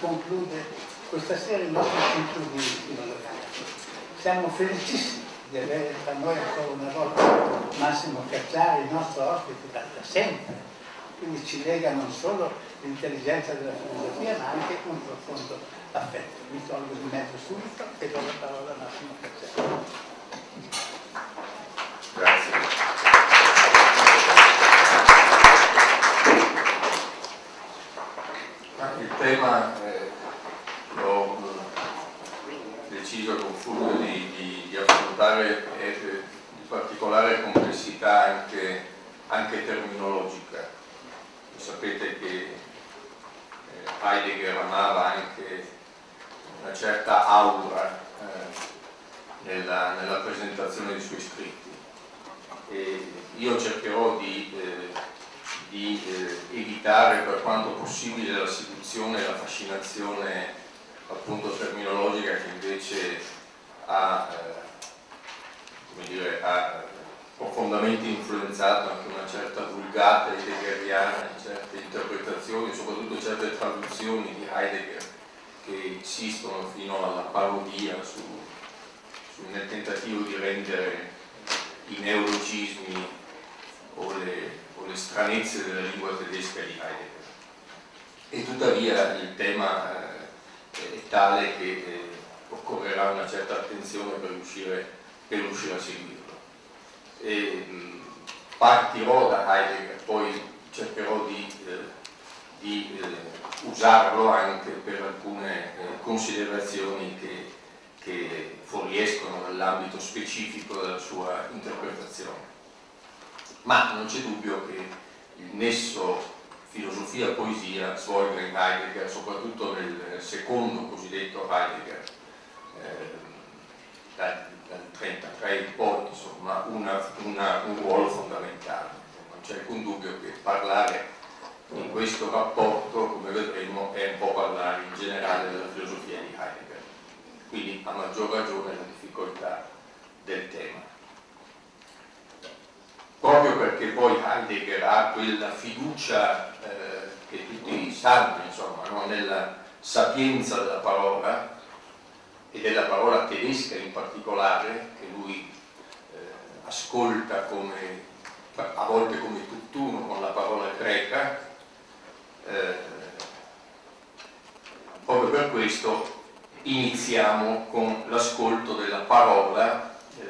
conclude questa sera il nostro ciclo di filosofia. Siamo felicissimi di avere tra noi ancora una volta Massimo Cacciari, il nostro ospite da sempre. Quindi ci lega non solo l'intelligenza della filosofia, ma anche un profondo affetto. Mi tolgo di mezzo subito e do la parola a Massimo Cacciari. Grazie. Il tema l'ho deciso con Fulvio di affrontare è di particolare complessità anche terminologica. Sapete che Heidegger amava anche una certa aura nella presentazione dei suoi scritti, e io cercherò di evitare per quanto possibile la seduzione e la fascinazione appunto terminologica che invece ha profondamente influenzato anche una certa vulgata heideggeriana in certe interpretazioni, soprattutto certe traduzioni di Heidegger che insistono fino alla parodia nel tentativo di rendere i neologismi o le stranezze della lingua tedesca di Heidegger. E tuttavia il tema è tale che occorrerà una certa attenzione per riuscire a seguirlo. Partirò da Heidegger, poi cercherò di usarlo anche per alcune considerazioni che fuoriescono dall'ambito specifico della sua interpretazione. Ma non c'è dubbio che il nesso filosofia-poesia svolga in Heidegger, soprattutto nel secondo cosiddetto Heidegger, dal 1933 in poi, insomma, un ruolo fondamentale. Non c'è alcun dubbio che parlare in questo rapporto, come vedremo, è un po' parlare in generale della filosofia di Heidegger. Quindi a maggior ragione la difficoltà del tema. Proprio perché poi Heidegger ha quella fiducia che tutti sanno, insomma, no? Nella sapienza della parola e della parola tedesca in particolare, che lui ascolta a volte come tutt'uno con la parola greca, proprio per questo iniziamo con l'ascolto della parola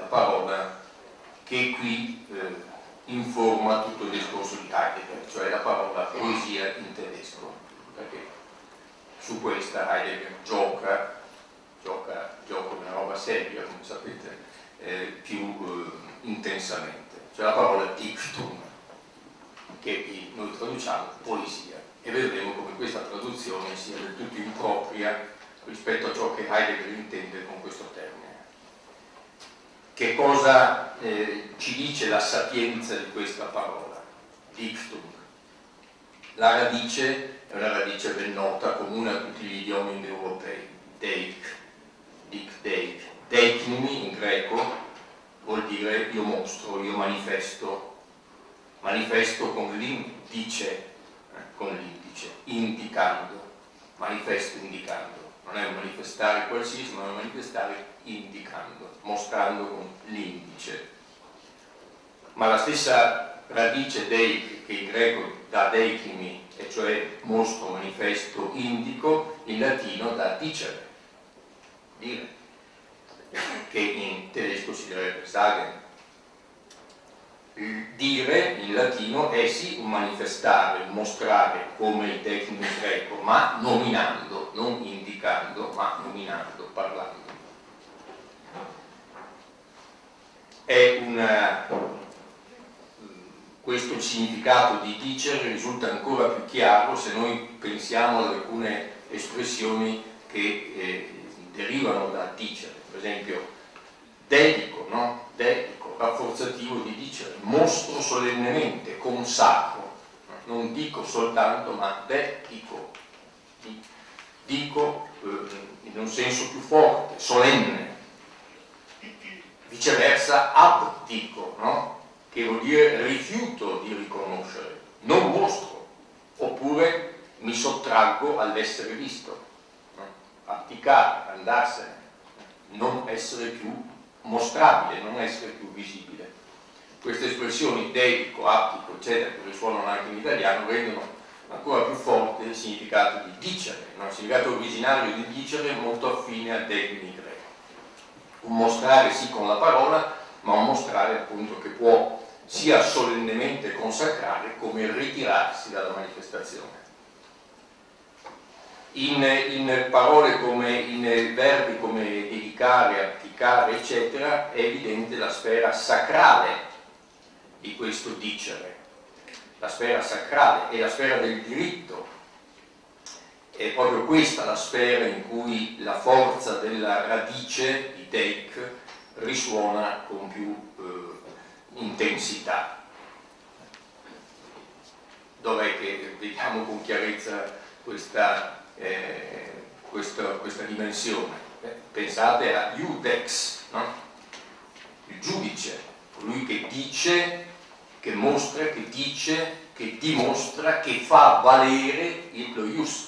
che qui informa tutto il discorso di Heidegger, cioè la parola poesia in tedesco, perché su questa Heidegger gioca una roba seria, come sapete, più intensamente, cioè la parola Dichtung, che noi traduciamo poesia, e vedremo come questa traduzione sia del tutto impropria rispetto a ciò che Heidegger intende con questo termine. Che cosa ci dice la sapienza di questa parola? Dichtung. La radice è una radice ben nota, comune a tutti gli idiomi indoeuropei. Deik, deik. Deiknumi in greco vuol dire io mostro, io manifesto con l'indice, indicando, manifesto indicando. Non è un manifestare qualsiasi, ma è un manifestare indicando, mostrando con l'indice. Ma la stessa radice deik, che in greco dà deikimi, e cioè mostro, manifesto, indico, in latino dà dicere, dire, che in tedesco si direbbe sagen. Il dire in latino è sì un manifestare, un mostrare come il deikimi greco, ma nominando, non indicando, ma nominando, parlando. Questo il significato di dicere risulta ancora più chiaro se noi pensiamo ad alcune espressioni che derivano da dicere. Per esempio, dedico, no? Dedico, rafforzativo di dicere, mostro solennemente, consacro, non dico soltanto, ma dedico, dico in un senso più forte, solenne. Viceversa, abdico, no? Che vuol dire rifiuto di riconoscere, non mostro, oppure mi sottraggo all'essere visto. abdicare, andarsene, non essere più mostrabile, non essere più visibile. Queste espressioni dedico, abdico, eccetera, che risuonano anche in italiano, rendono ancora più forte il significato di dicere, no? Il significato originario di dicere è molto affine al termine greco. Un mostrare sì con la parola, ma un mostrare appunto che può sia solennemente consacrare come ritirarsi dalla manifestazione. In parole come, in verbi come dedicare, abdicare, eccetera, è evidente la sfera sacrale di questo dicere. La sfera sacrale è la sfera del diritto. È proprio questa la sfera in cui la forza della radice di Deik risuona con più intensità. Dov'è che vediamo con chiarezza questa dimensione? Pensate a Iudex, no? Il giudice, colui che dice, che mostra, che dice, che dimostra, che fa valere lo ius.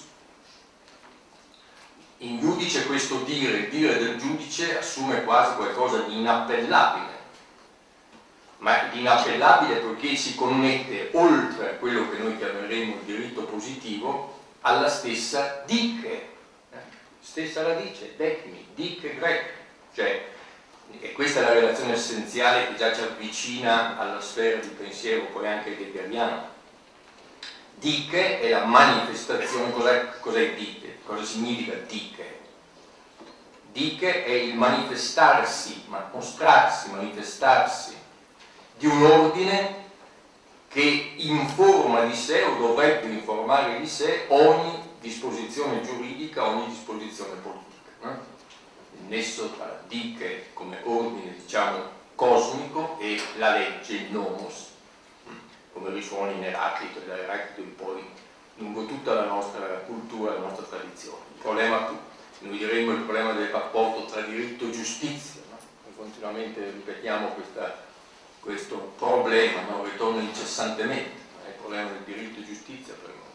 In giudice questo dire, il dire del giudice assume quasi qualcosa di inappellabile, ma di inappellabile poiché si connette oltre a quello che noi chiameremo il diritto positivo alla stessa dike, stessa radice, dekmi, dike grec, cioè, e questa è la relazione essenziale che già ci avvicina alla sfera di pensiero poi anche heideggeriano. Dike è la manifestazione. Cos'è dike? Cosa significa dike? Dike è il manifestarsi, mostrarsi, manifestarsi di un ordine che informa di sé o dovrebbe informare di sé ogni disposizione giuridica, ogni disposizione politica, no? Il nesso tra dike come ordine, diciamo, cosmico e la legge, il nomos, come risuona in Eraclito e da Eraclito in poi lungo tutta la nostra cultura, la nostra tradizione. Il problema, noi diremmo il problema del rapporto tra diritto e giustizia, no? Noi continuamente ripetiamo questo problema, no? Ritorna incessantemente, è il problema del diritto e giustizia per noi.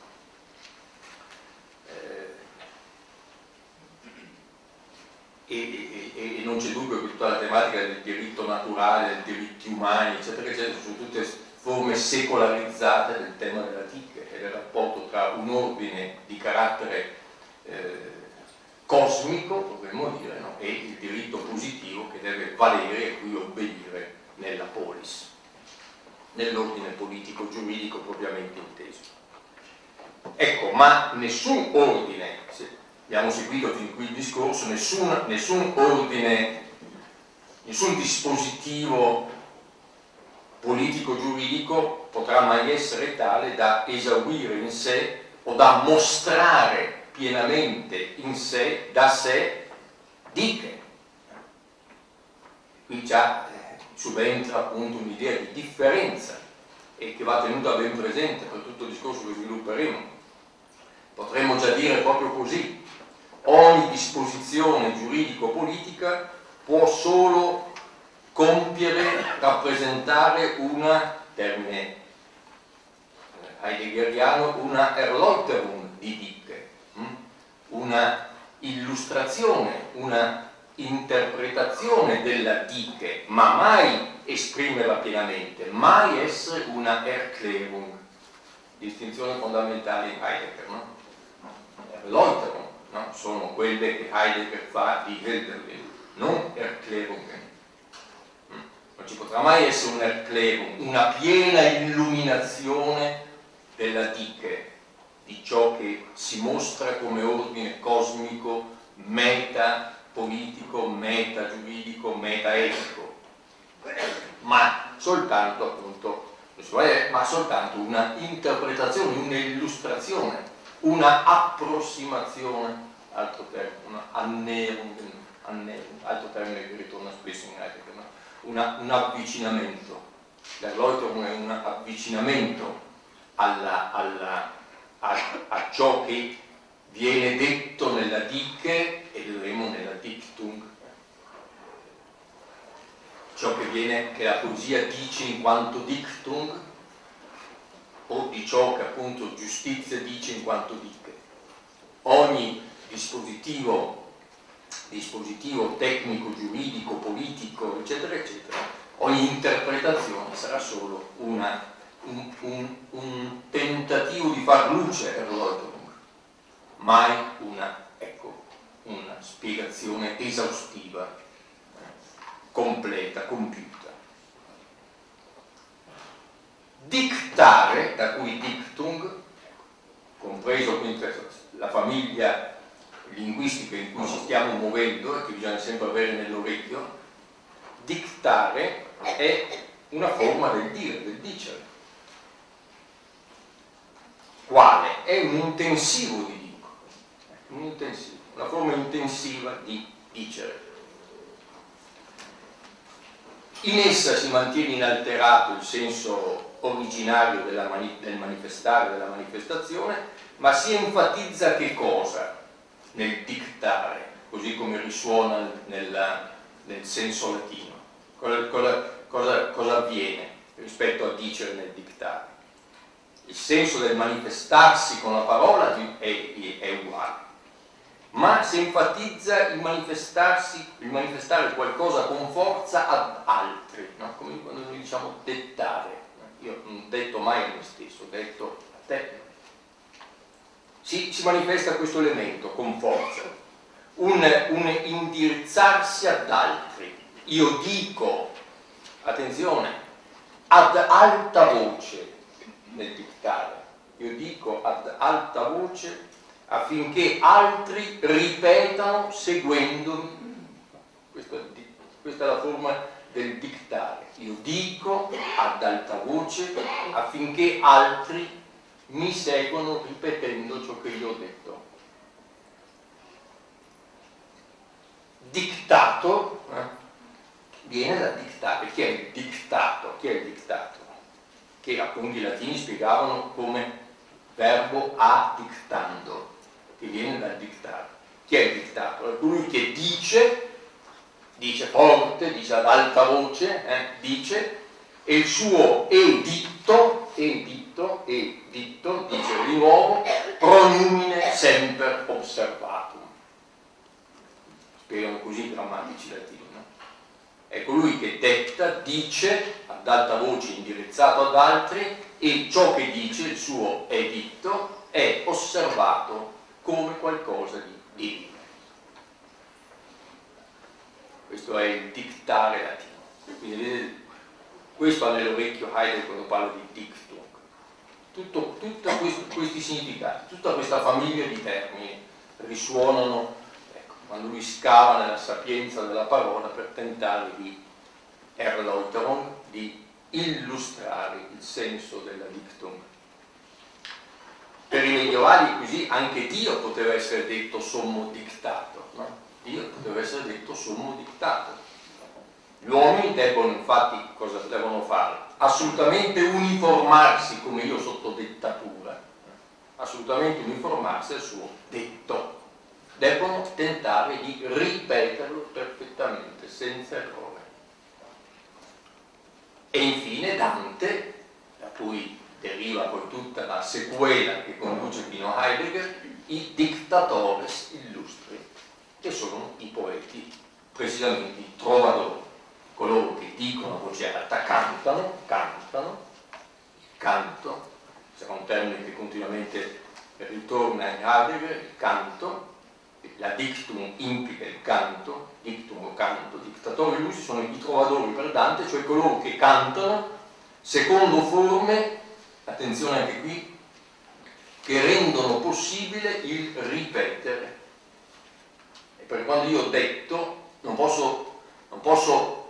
E non c'è dubbio che tutta la tematica del diritto naturale, dei diritti umani, eccetera, eccetera, sono tutte forme secolarizzate del tema della dike e del rapporto tra un ordine di carattere cosmico, potremmo dire, no? E il diritto positivo che deve valere e cui obbedire nella polis, nell'ordine politico giuridico propriamente inteso. Ecco, ma nessun ordine, se abbiamo seguito fin qui il discorso, nessun ordine, nessun dispositivo politico-giuridico potrà mai essere tale da esaurire in sé o da mostrare pienamente in sé, da sé, dike. Qui già subentra appunto un'idea di differenza e che va tenuta ben presente per tutto il discorso che svilupperemo. Potremmo già dire proprio così: ogni disposizione giuridico-politica può solo compiere, rappresentare una, termine heideggeriano, una Erläuterung di dike, una illustrazione, una interpretazione della dike, ma mai esprimerla pienamente, mai essere una Erklärung, distinzione fondamentale in Heidegger, no? Erläuterung, no? Sono quelle che Heidegger fa di Hölderlin, non Erklärungen. Non ci potrà mai essere un Erklärung, una piena illuminazione della dike, di ciò che si mostra come ordine cosmico, meta politico, meta giuridico, meta etico, ma soltanto appunto, ma soltanto una interpretazione, un'illustrazione, una approssimazione, altro termine, una Annäherung, altro termine che ritorna spesso in Heidegger, no? Un avvicinamento. L'Erläuterung è un avvicinamento a ciò che viene detto nella dike e vedremo nella Dichtung, ciò che la poesia dice in quanto Dichtung, o di ciò che appunto giustizia dice in quanto dike. Ogni dispositivo dispositivo tecnico, giuridico, politico, eccetera, eccetera, ogni interpretazione sarà solo un tentativo di far luce Erläuterung, mai una spiegazione esaustiva, completa, compiuta. Dictare, da cui Dictung, compreso quindi la famiglia linguistica in cui ci stiamo muovendo e che bisogna sempre avere nell'orecchio, dictare è una forma del dire, del dicere. Quale? È un intensivo di dico, una forma intensiva di dicere. In essa si mantiene inalterato il senso originario del manifestare, della manifestazione, ma si enfatizza che cosa nel dictare, così come risuona nel senso latino? Cosa avviene rispetto a dicere nel dictare? Il senso del manifestarsi con la parola è uguale, ma si enfatizza il manifestare qualcosa con forza ad altri, no? Come quando noi diciamo dettare. Io non detto mai a me stesso, detto a te. Si manifesta questo elemento con forza, un indirizzarsi ad altri. Io dico, attenzione, ad alta voce nel dictare, io dico ad alta voce affinché altri ripetano seguendomi. Questa è la forma del dictare. Io dico ad alta voce affinché altri mi seguono ripetendo ciò che io ho detto. Dictato viene da dictare. Chi è il dictato? Chi è il dictato? Che appunto i latini spiegavano come verbo addictando, che viene dal dictare. Chi è il dictato? È colui che dice forte, dice ad alta voce, dice, e il suo editto, dice di nuovo, pronumine semper observatum. Spiegano così i grammatici latini, no? È colui che detta, dice ad alta voce indirizzato ad altri, e ciò che dice, il suo editto, è osservato come qualcosa di divino. Questo è il dictare latino. Quindi vedete, questo ha nell'orecchio Heidegger quando parla di Dictung. Tutti questi significati, tutta questa famiglia di termini risuonano, ecco, quando lui scava nella sapienza della parola per tentare di Erläuterung, di illustrare il senso della Dictung. Per i medievali così anche Dio poteva essere detto sommo dictato, no? Dio poteva essere detto sommo dictato. Gli uomini debbono infatti cosa devono fare? Assolutamente uniformarsi come io sotto dettatura, assolutamente uniformarsi al suo detto. Debbono tentare di ripeterlo perfettamente, senza errore. E infine Dante, da cui deriva poi tutta la sequela che conduce fino a Heidegger, i dictatores illustri, che sono i poeti, precisamente i trovadori, coloro che dicono a voce alta, cantano, il canto, sarà un termine che continuamente ritorna in Heidegger, il canto, la dictum implica il canto, dictum o canto, dictatori illustri sono i trovadori per Dante, cioè coloro che cantano secondo forme, attenzione anche qui, che rendono possibile il ripetere. E per quando io ho detto, non posso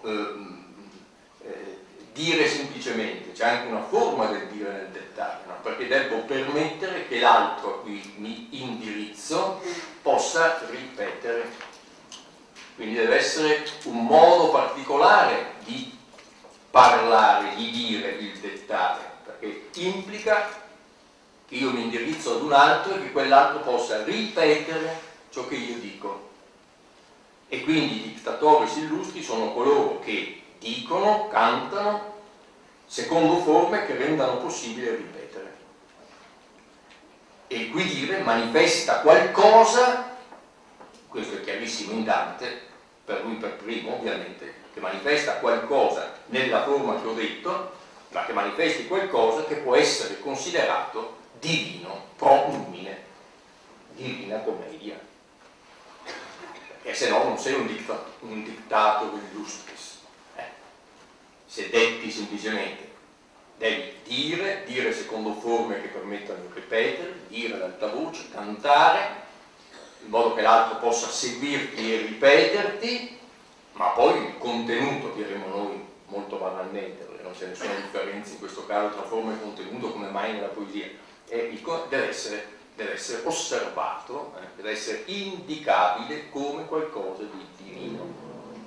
dire semplicemente, c'è anche una forma del dire nel dettaglio, no? Perché devo permettere che l'altro a cui mi indirizzo possa ripetere. Quindi deve essere un modo particolare di parlare, di dire il dettare, perché implica che io mi indirizzo ad un altro e che quell'altro possa ripetere ciò che io dico. E quindi i dictatores illustri sono coloro che dicono, cantano, secondo forme che rendano possibile ripetere. E il cui dire manifesta qualcosa questo è chiarissimo in Dante, per lui per primo ovviamente, che manifesta qualcosa nella forma che ho detto, ma che manifesti qualcosa che può essere considerato divino, pro numine, divina commedia. Perché se no non sei un dictator illustris. Se detti semplicemente, devi dire secondo forme che permettano di ripetere, dire ad alta voce, cantare, in modo che l'altro possa seguirti e ripeterti, ma poi il contenuto, diremo noi molto banalmente, perché non c'è nessuna differenza in questo caso tra forma e contenuto come mai nella poesia, deve essere osservato, deve essere indicabile come qualcosa di divino.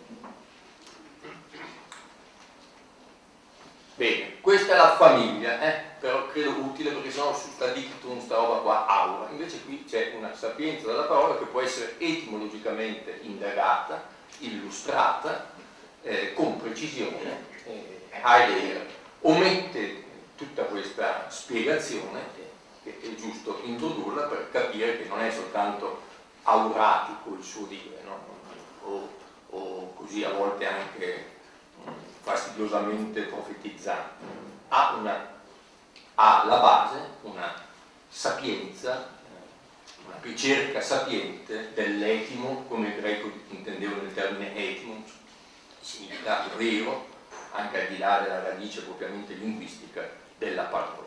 Bene, questa è la famiglia, però credo utile perché sennò su sta dictum, sta roba qua aura. Invece qui c'è una sapienza della parola che può essere etimologicamente indagata, illustrata, con precisione. Heidegger omette tutta questa spiegazione, che è giusto introdurla per capire che non è soltanto auratico il suo dire, no? o così a volte anche fastidiosamente profetizzante, ha alla base una sapienza, una ricerca sapiente dell'etimo, come il greco intendeva nel termine etimum, significa vero, anche al di là della radice propriamente linguistica della parola.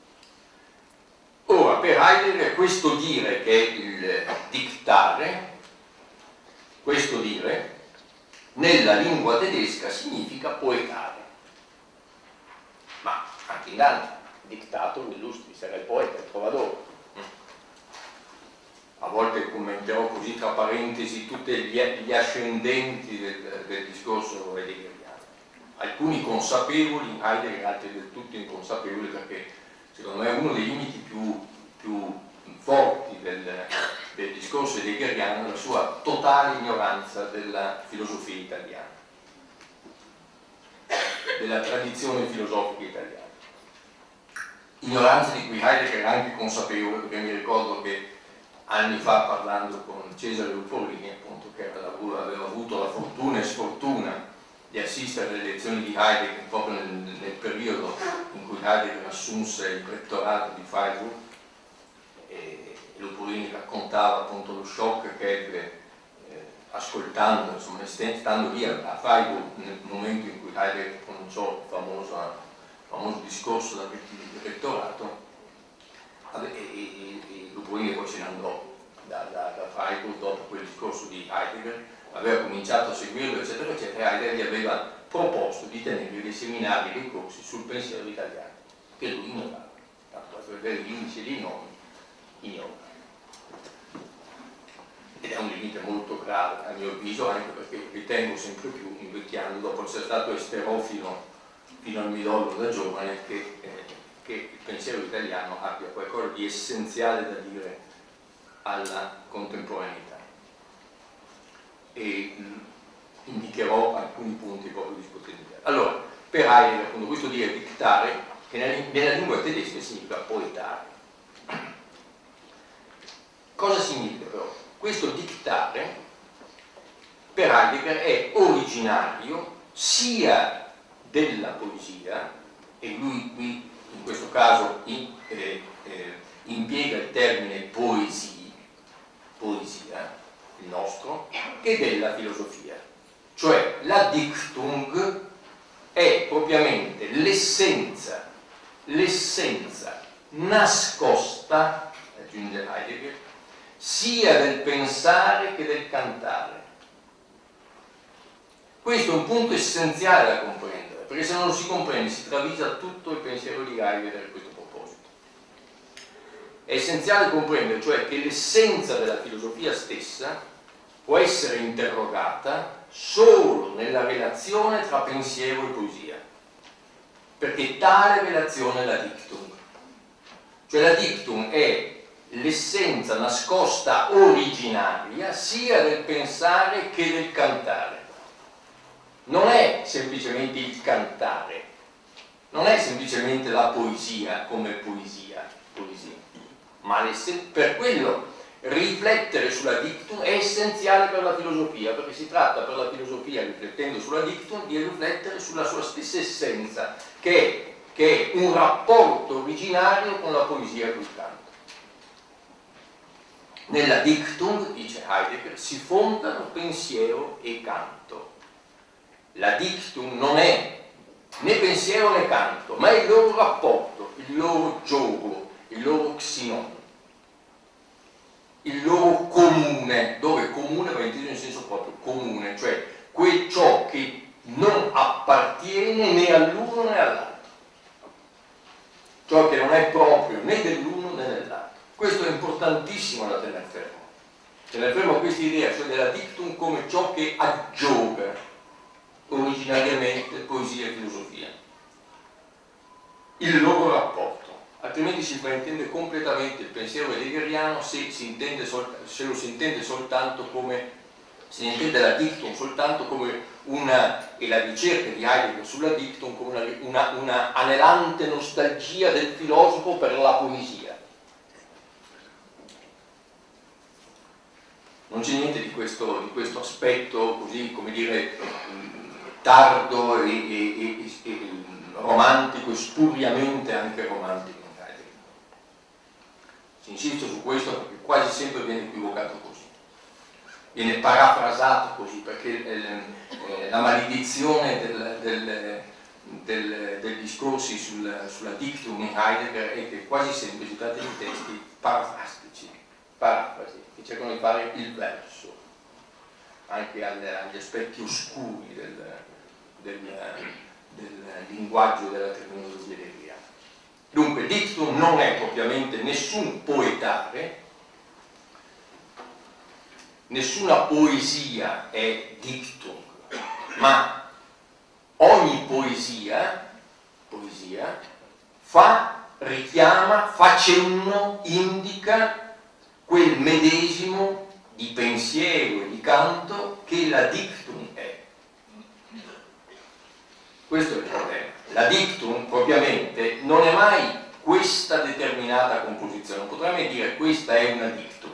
Ora, per Heidegger questo dire che è il dictare, questo dire nella lingua tedesca significa poetare, ma anche in Dante, dictator illustris, era il poeta, il trovadore. A volte commenterò così tra parentesi tutti gli ascendenti del discorso heideggeriano, alcuni consapevoli, Heidegger, altri del tutto inconsapevoli, perché secondo me uno dei limiti più forti del discorso heideggeriano è la sua totale ignoranza della filosofia italiana, della tradizione filosofica italiana. Ignoranza di cui Heidegger era anche consapevole, perché mi ricordo che anni fa, parlando con Cesare Luporini, appunto, che aveva avuto la fortuna e sfortuna di assistere alle lezioni di Heidegger proprio nel periodo in cui Heidegger assunse il rettorato di Freiburg, e Luporini raccontava appunto lo shock che ebbe ascoltando, insomma, stando lì a Freiburg nel momento in cui Heidegger pronunciò il famoso discorso del rettorato, e Luporini poi se ne andò da Freiburg dopo quel discorso di Heidegger, aveva cominciato a seguirlo eccetera eccetera, e Heidegger gli aveva proposto di tenere dei seminari e dei corsi sul pensiero italiano che lui ignorava, tanto per vedere gli indici e gli nomi ignora, ed è un limite molto grave a mio avviso, anche perché ritengo sempre più, invecchiando, dopo essere stato esterofilo fino al midollo da giovane, che il pensiero italiano abbia qualcosa di essenziale da dire alla contemporaneità, e indicherò alcuni punti proprio discutibili. Allora, per Heidegger, appunto, questo dire dictare, che nella lingua tedesca significa poetare. Cosa significa però? Questo dictare per Heidegger è originario sia della poesia, e lui qui in questo caso impiega il termine poesia, il nostro, che della filosofia. Cioè la Dichtung è propriamente l'essenza nascosta, aggiunge Heidegger, sia del pensare che del cantare. Questo è un punto essenziale da comprendere, perché se non lo si comprende si travisa tutto il pensiero di Heidegger a questo proposito. È essenziale comprendere, cioè, che l'essenza della filosofia stessa può essere interrogata solo nella relazione tra pensiero e poesia, perché tale relazione è la Dichtung. Cioè la Dichtung è l'essenza nascosta originaria sia del pensare che del cantare. Non è semplicemente il cantare, non è semplicemente la poesia come poesia, ma per quello riflettere sulla dictum è essenziale per la filosofia, perché si tratta per la filosofia, riflettendo sulla dictum, di riflettere sulla sua stessa essenza, che è un rapporto originario con la poesia e col canto. Nella dictum, dice Heidegger, si fondano pensiero e canto. La dictum non è né pensiero né canto, ma è il loro rapporto, il loro gioco, il loro xinon, il loro comune, dove comune va inteso in senso proprio, comune, cioè ciò che non appartiene né all'uno né all'altro, ciò che non è proprio né dell'uno né dell'altro. Questo è importantissimo da tenere fermo. Tenere fermo questa idea, cioè della dictum come ciò che aggioga originariamente poesia e filosofia, il loro rapporto, altrimenti si fraintende completamente il pensiero heideggeriano se lo si intende soltanto come, si intende la dictum soltanto come e la ricerca di Heidegger sulla dictum come una anelante nostalgia del filosofo per la poesia. Non c'è niente di questo aspetto così, come dire, tardo e romantico e spuriamente anche romantico in Heidegger. Si insiste su questo perché quasi sempre viene equivocato così, viene parafrasato così, perché la maledizione dei discorsi sulla dictum in Heidegger è che quasi sempre si tratta di testi parafrastici, parafrasi, che cercano di fare il verso anche agli aspetti oscuri del linguaggio della terminologia heideggeriana. Dunque dictum non è propriamente nessun poetare, nessuna poesia è dictum, ma ogni poesia richiama, fa cenno, indica quel medesimo di pensiero e di canto che la dictum è. Questo è il problema. La dictum propriamente non è mai questa determinata composizione, non potrei mai dire questa è una dictum.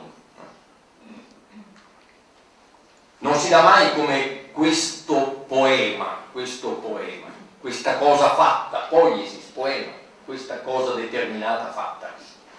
Non si dà mai come questo poema, questa cosa fatta, poiesis, poema, questa cosa determinata fatta.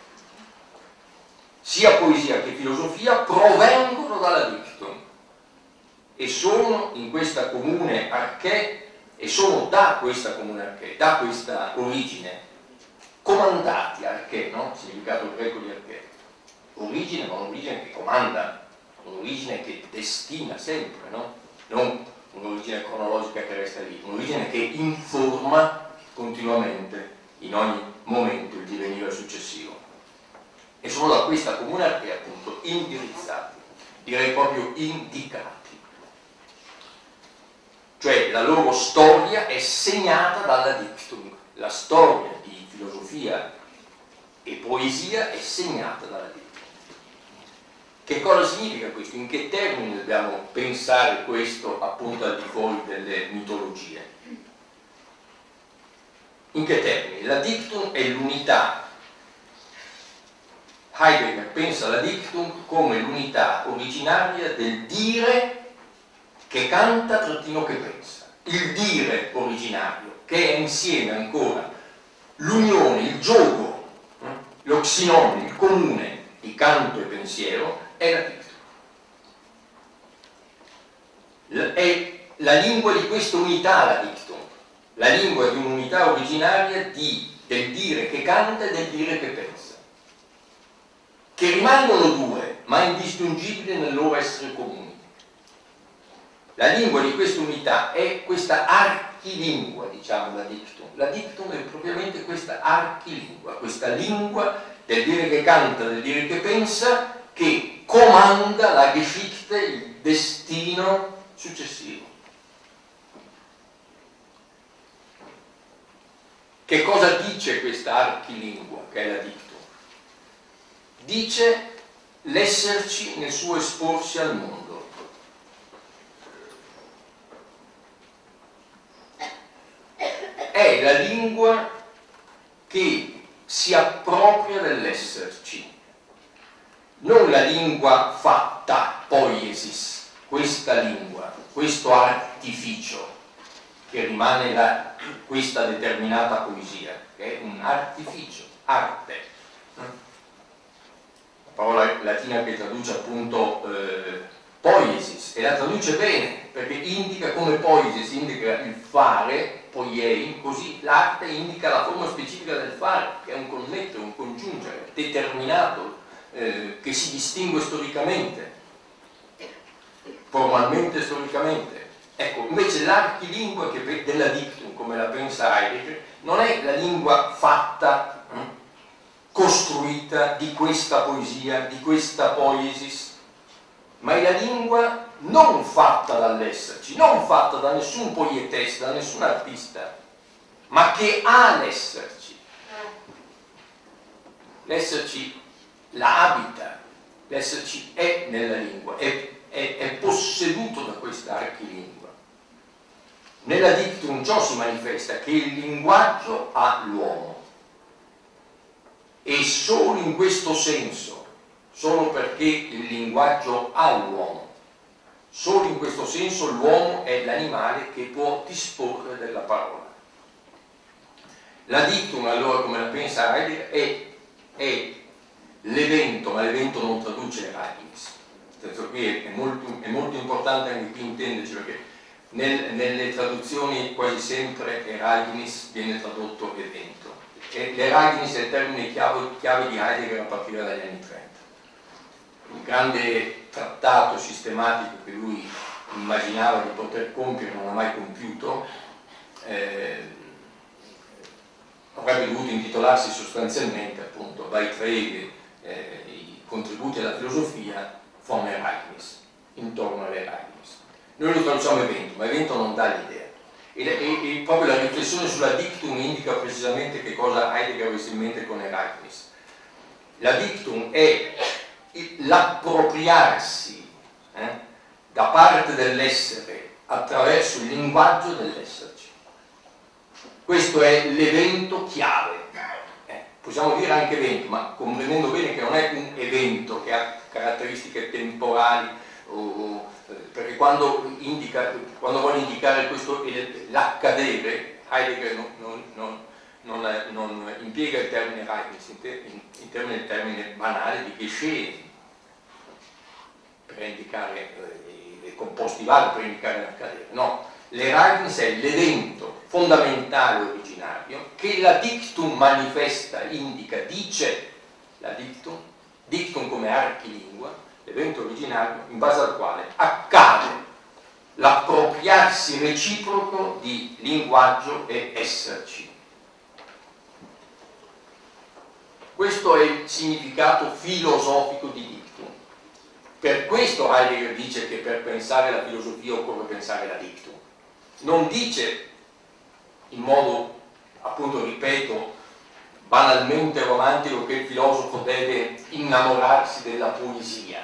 Sia poesia che filosofia provengono dalla dictum e sono in questa comune arché, e sono da questa comune arché, da questa origine, comandati, arché, no? Significato greco di arché. Origine, ma un'origine che comanda, un'origine che destina sempre, no? Non un'origine cronologica che resta lì, un'origine che informa continuamente, in ogni momento, il divenire successivo. E sono da questa comune arché, appunto, indirizzati, direi proprio indicati. Cioè la loro storia è segnata dalla dictum, la storia di filosofia e poesia è segnata dalla dictum. Che cosa significa questo? In che termini dobbiamo pensare questo appunto al di fuori delle mitologie? In che termini? La dictum è l'unità. Heidegger pensa la dictum come l'unità originaria del dire che canta trattino che pensa. Il dire originario, che è insieme ancora l'unione, il gioco, lo xinon, il comune di canto e pensiero, è la dictum. È la lingua di questa unità la dictum, la lingua di un'unità originaria del dire che canta e del dire che pensa, che rimangono due, ma indistinguibili nel loro essere comuni. La lingua di questa unità è questa archilingua, diciamo, la dictum. La dictum è propriamente questa archilingua, questa lingua del dire che canta, del dire che pensa, che comanda la Geschichte, il destino successivo. Che cosa dice questa archilingua, che è la dictum? Dice l'esserci nel suo esporsi al mondo. È la lingua che si appropria dell'esserci. non la lingua fatta, poiesis, questa lingua, questo artificio, che rimane questa determinata poesia, che è un artificio, arte. La parola latina che traduce appunto poiesis, e la traduce bene, perché indica come poiesis indica il fare, poiei, così l'arte indica la forma specifica del fare, che è un connettere, un congiungere, determinato, che si distingue storicamente, formalmente storicamente. Ecco, invece l'archilingua della dictum, come la pensa Heidegger, non è la lingua fatta, costruita di questa poesia, di questa poiesis, ma è la lingua non fatta dall'esserci, non fatta da nessun poietesse, da nessun artista, ma che ha l'esserci. L'esserci la abita, l'esserci è nella lingua, è posseduto da questa archilingua. Nella dictum ciò si manifesta, che il linguaggio ha l'uomo, e solo in questo senso, solo perché il linguaggio ha l'uomo, solo in questo senso l'uomo è l'animale che può disporre della parola. La dictum, allora, come la pensa Heidegger, è l'evento, ma l'evento non traduce l'eraginis. Nel senso, qui è molto importante anche qui intenderci, perché nelle traduzioni quasi sempre eraginis viene tradotto evento. E l'eraginis è il termine chiave di Heidegger a partire dagli anni 30. Il grande trattato sistematico che lui immaginava di poter compiere, non ha mai compiuto, avrebbe dovuto intitolarsi sostanzialmente appunto Beiträge, i contributi alla filosofia von Eraginis, intorno all'eraginis. Noi lo traduciamo evento, ma evento non dà l'idea. E proprio la riflessione sulla dictum indica precisamente che cosa Heidegger avesse in mente con Eraginis. La dictum è l'appropriarsi da parte dell'essere attraverso il linguaggio dell'esserci. Questo è l'evento chiave. Possiamo dire anche evento, ma comprendendo bene che non è un evento che ha caratteristiche temporali, perché quando vuole indicare questo l'accadere, Heidegger non impiega il termine Ereignis, il termine banale di Geschehen, per indicare i composti vari, per indicare l'accadere. No, l'Ereignis è l'evento fondamentale originario che la dictum manifesta, indica, dice la dictum come archilingua, l'evento originario in base al quale accade l'appropriarsi reciproco di linguaggio e esserci. Questo è il significato filosofico di dictum. Per questo Heidegger dice che per pensare la filosofia occorre pensare la dictum. Non dice in modo, appunto, ripeto, banalmente romantico che il filosofo deve innamorarsi della poesia.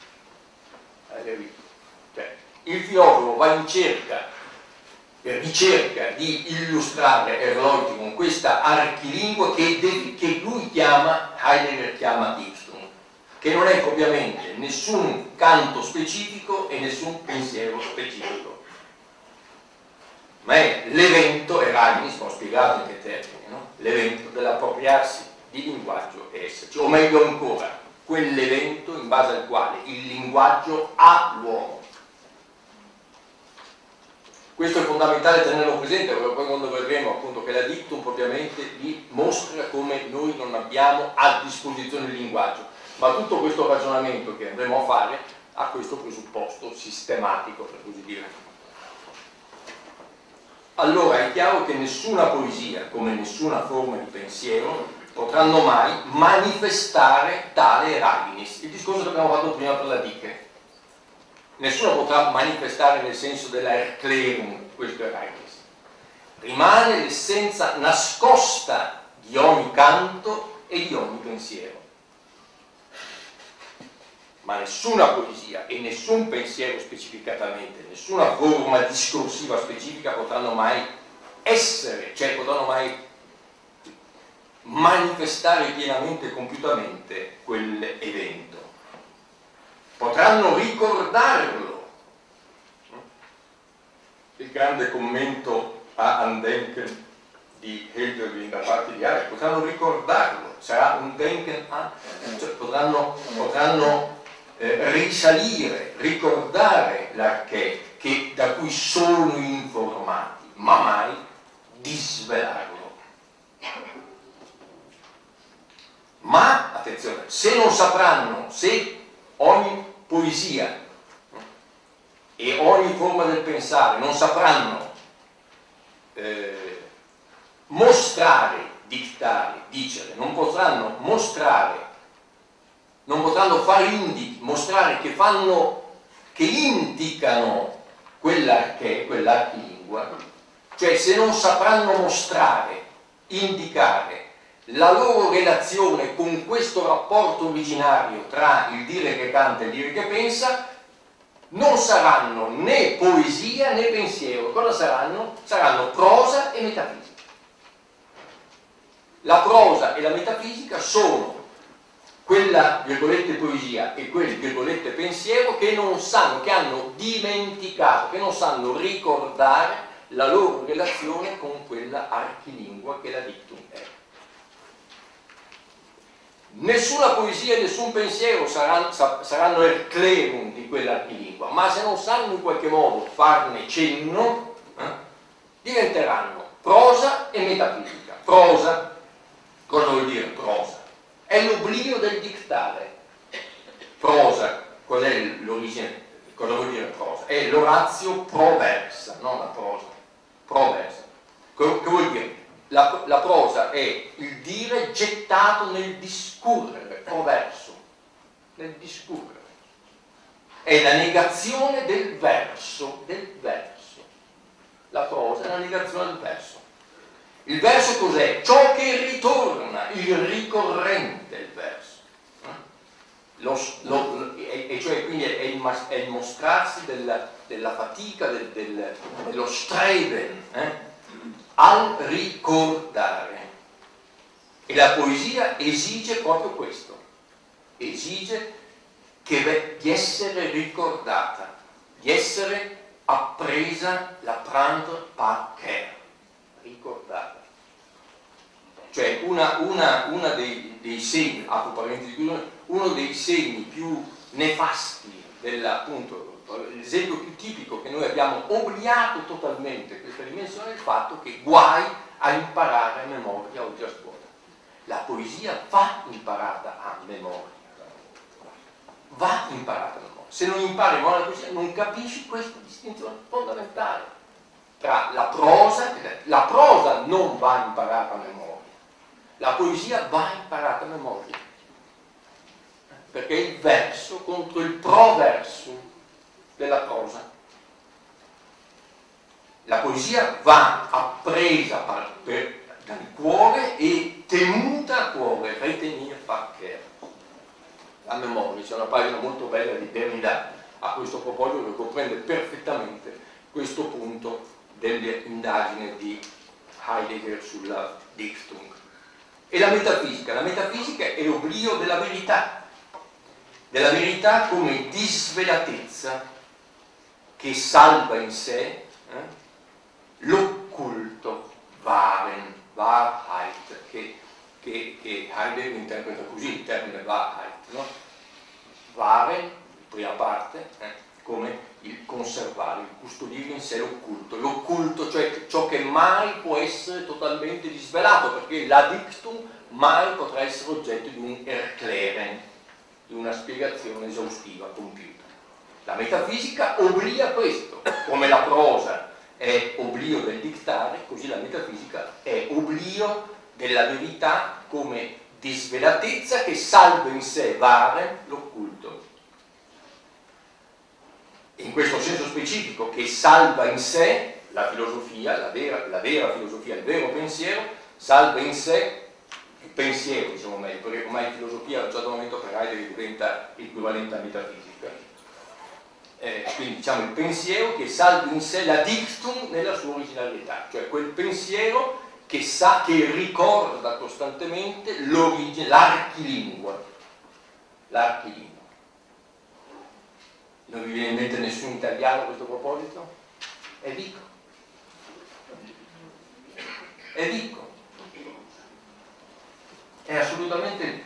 Cioè, il filosofo va in ricerca di illustrare Erläuterung con questa archilingua che lui Heidegger chiama dictum, che non è propriamente nessun canto specifico e nessun pensiero specifico, ma è l'evento, Eraginis, ho spiegato in che termini, no? L'evento dell'appropriarsi di linguaggio e esserci, o meglio ancora, quell'evento in base al quale il linguaggio ha l'uomo. Questo è fondamentale tenerlo presente, perché poi quando vedremo appunto che la dictum propriamente dimostra come noi non abbiamo a disposizione il linguaggio, ma tutto questo ragionamento che andremo a fare ha questo presupposto sistematico, per così dire. Allora è chiaro che nessuna poesia, come nessuna forma di pensiero, potranno mai manifestare tale Eraginis. Il discorso che abbiamo fatto prima per la Dike. Nessuno potrà manifestare nel senso della Erklärung questo Eraginis. Rimane l'essenza nascosta di ogni canto e di ogni pensiero. Ma nessuna poesia e nessun pensiero specificatamente, nessuna forma discorsiva specifica potranno mai essere, cioè potranno mai manifestare pienamente e compiutamente quell'evento. potranno ricordarlo. Il grande commento a Andenken di Hölderlin da parte di Hayek, potranno ricordarlo, sarà un Denken, cioè potranno risalire, ricordare l'archè da cui sono informati, ma mai disvelarlo. Ma, attenzione, se non sapranno, se ogni poesia e ogni forma del pensare non sapranno mostrare, dittare, dicere, non potranno mostrare, non potranno fare mostrare che indicano quell'archilingua, cioè se non sapranno mostrare, indicare la loro relazione con questo rapporto originario tra il dire che canta e il dire che pensa, non saranno né poesia né pensiero. Cosa saranno? Saranno prosa e metafisica. La prosa e la metafisica sono quella, virgolette, poesia e quel, virgolette, pensiero che non sanno, che hanno dimenticato, che non sanno ricordare la loro relazione con quella archilingua che la dictum è. Nessuna poesia e nessun pensiero saranno erklärung di quell'archilingua, ma se non sanno in qualche modo farne cenno, diventeranno prosa e metafisica. Prosa, cosa vuol dire prosa? È l'oblio del dictare. Prosa, cos'è l'origine? Cosa vuol dire prosa? È l'orazio proversa, non la prosa. Proversa. Che vuol dire? La prosa è il dire gettato nel discorrere, proverso, nel discorrere. È la negazione del verso, La prosa è la negazione del verso. Il verso cos'è? Ciò che ritorna, il ricorrente, il verso. E cioè quindi è il mostrarsi della fatica, dello streben, al ricordare. E la poesia esige proprio questo, esige di essere ricordata, di essere appresa la prendre par cœur, ricordata. Cioè una dei segni, apro parentesi, uno dei segni più nefasti appunto, l'esempio più tipico che noi abbiamo obliato totalmente questa dimensione è il fatto che guai a imparare a memoria oggi a scuola. La poesia va imparata a memoria. Va imparata a memoria. Se non impari a memoria la poesia non capisci questa distinzione fondamentale tra la prosa non va imparata a memoria, la poesia va imparata a memoria, perché è il verso contro il proverso della prosa. La poesia va appresa dal cuore e tenuta a cuore, retenir par cœur. La memoria, c'è una pagina molto bella di Derrida a questo proposito che comprende perfettamente questo punto dell'indagine di Heidegger sulla Dichtung. E la metafisica è l'oblio della verità come disvelatezza che salva in sé l'occulto, Wahrheit, che Heidegger interpreta così il termine Wahrheit, no? Wahren, prima parte, come il conservare, il custodire in sé l'occulto, cioè ciò che mai può essere totalmente disvelato, perché la dictum mai potrà essere oggetto di un erklären, di una spiegazione esaustiva, compiuta. La metafisica obblia questo, come la prosa è oblio del dictare, così la metafisica è oblio della verità come disvelatezza che salva in sé l'occulto. In questo senso specifico, che salva in sé la filosofia, la vera filosofia, il vero pensiero, salva in sé il pensiero, diciamo meglio, perché ormai filosofia a un certo momento per Heidegger diventa equivalente a metafisica. Quindi diciamo il pensiero che salva in sé la dictum nella sua originalità, cioè quel pensiero che ricorda costantemente l'origine, l'archilingua. Non vi viene in mente nessun italiano a questo proposito? È Vico. È Vico. È assolutamente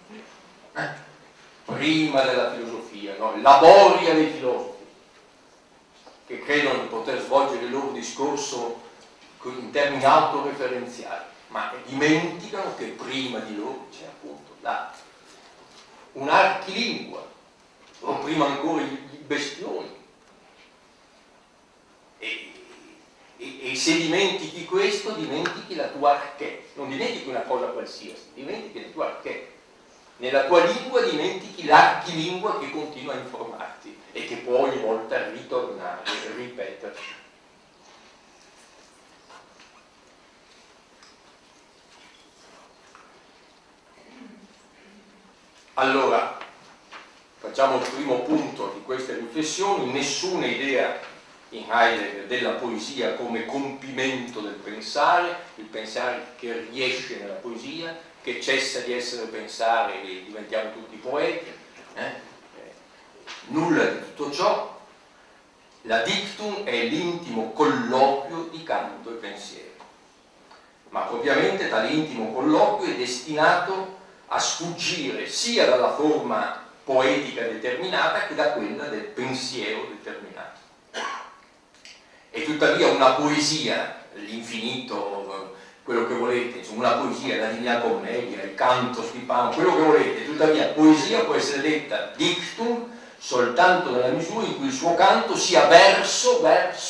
prima della filosofia, no? Laboria dei filosofi, che credono di poter svolgere il loro discorso in termini autoreferenziali, ma dimenticano che prima di loro c'è appunto un'archilingua, o prima ancora i bestioni. E se dimentichi questo, dimentichi la tua archè. Non dimentichi una cosa qualsiasi, dimentichi la tua archè. Nella tua lingua dimentichi l'archilingua che continua a informarti e che può ogni volta ritornare, ripetersi. Allora, facciamo il primo punto di queste riflessioni: nessuna idea in Heidegger della poesia come compimento del pensare, il pensare che riesce nella poesia, che cessa di essere pensare e diventiamo tutti poeti, nulla di tutto ciò. La dictum è l'intimo colloquio di canto e pensiero, ma propriamente tale intimo colloquio è destinato a sfuggire sia dalla forma poetica determinata che da quella del pensiero determinato. E tuttavia una poesia, l'infinito, quello che volete, insomma, una poesia, la Divina Commedia, il canto di Pan, quello che volete, tuttavia poesia può essere detta dictum soltanto nella misura in cui il suo canto sia verso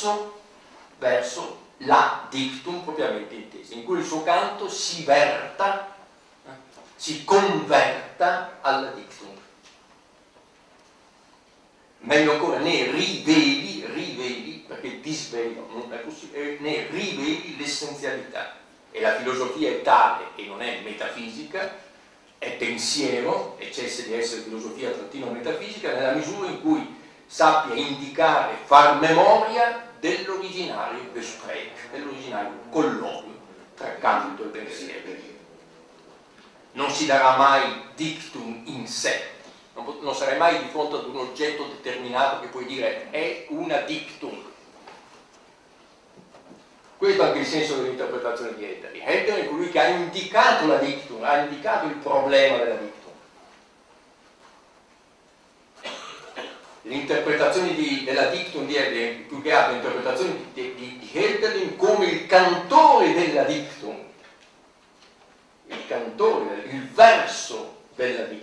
la dictum propriamente intesa, in cui il suo canto si verta, si converta alla dictum. Meglio ancora, ne riveli, perché disvelo non è possibile, ne riveli l'essenzialità. E la filosofia è tale e non è metafisica, è pensiero, e cessa di essere filosofia trattino metafisica, nella misura in cui sappia indicare, far memoria dell'originario Gespräch, dell'originario colloquio tra canto e pensiero. Non si darà mai dictum in sé, non sarai mai di fronte ad un oggetto determinato che puoi dire è una dictum. Questo è anche il senso dell'interpretazione di Hölderlin. Hölderlin è colui che ha indicato la dictum, ha indicato il problema della dictum. L'interpretazione della dictum di Hölderlin, più che altro l'interpretazione di Hölderlin come il cantore della dictum, il cantore, il verso della dictum.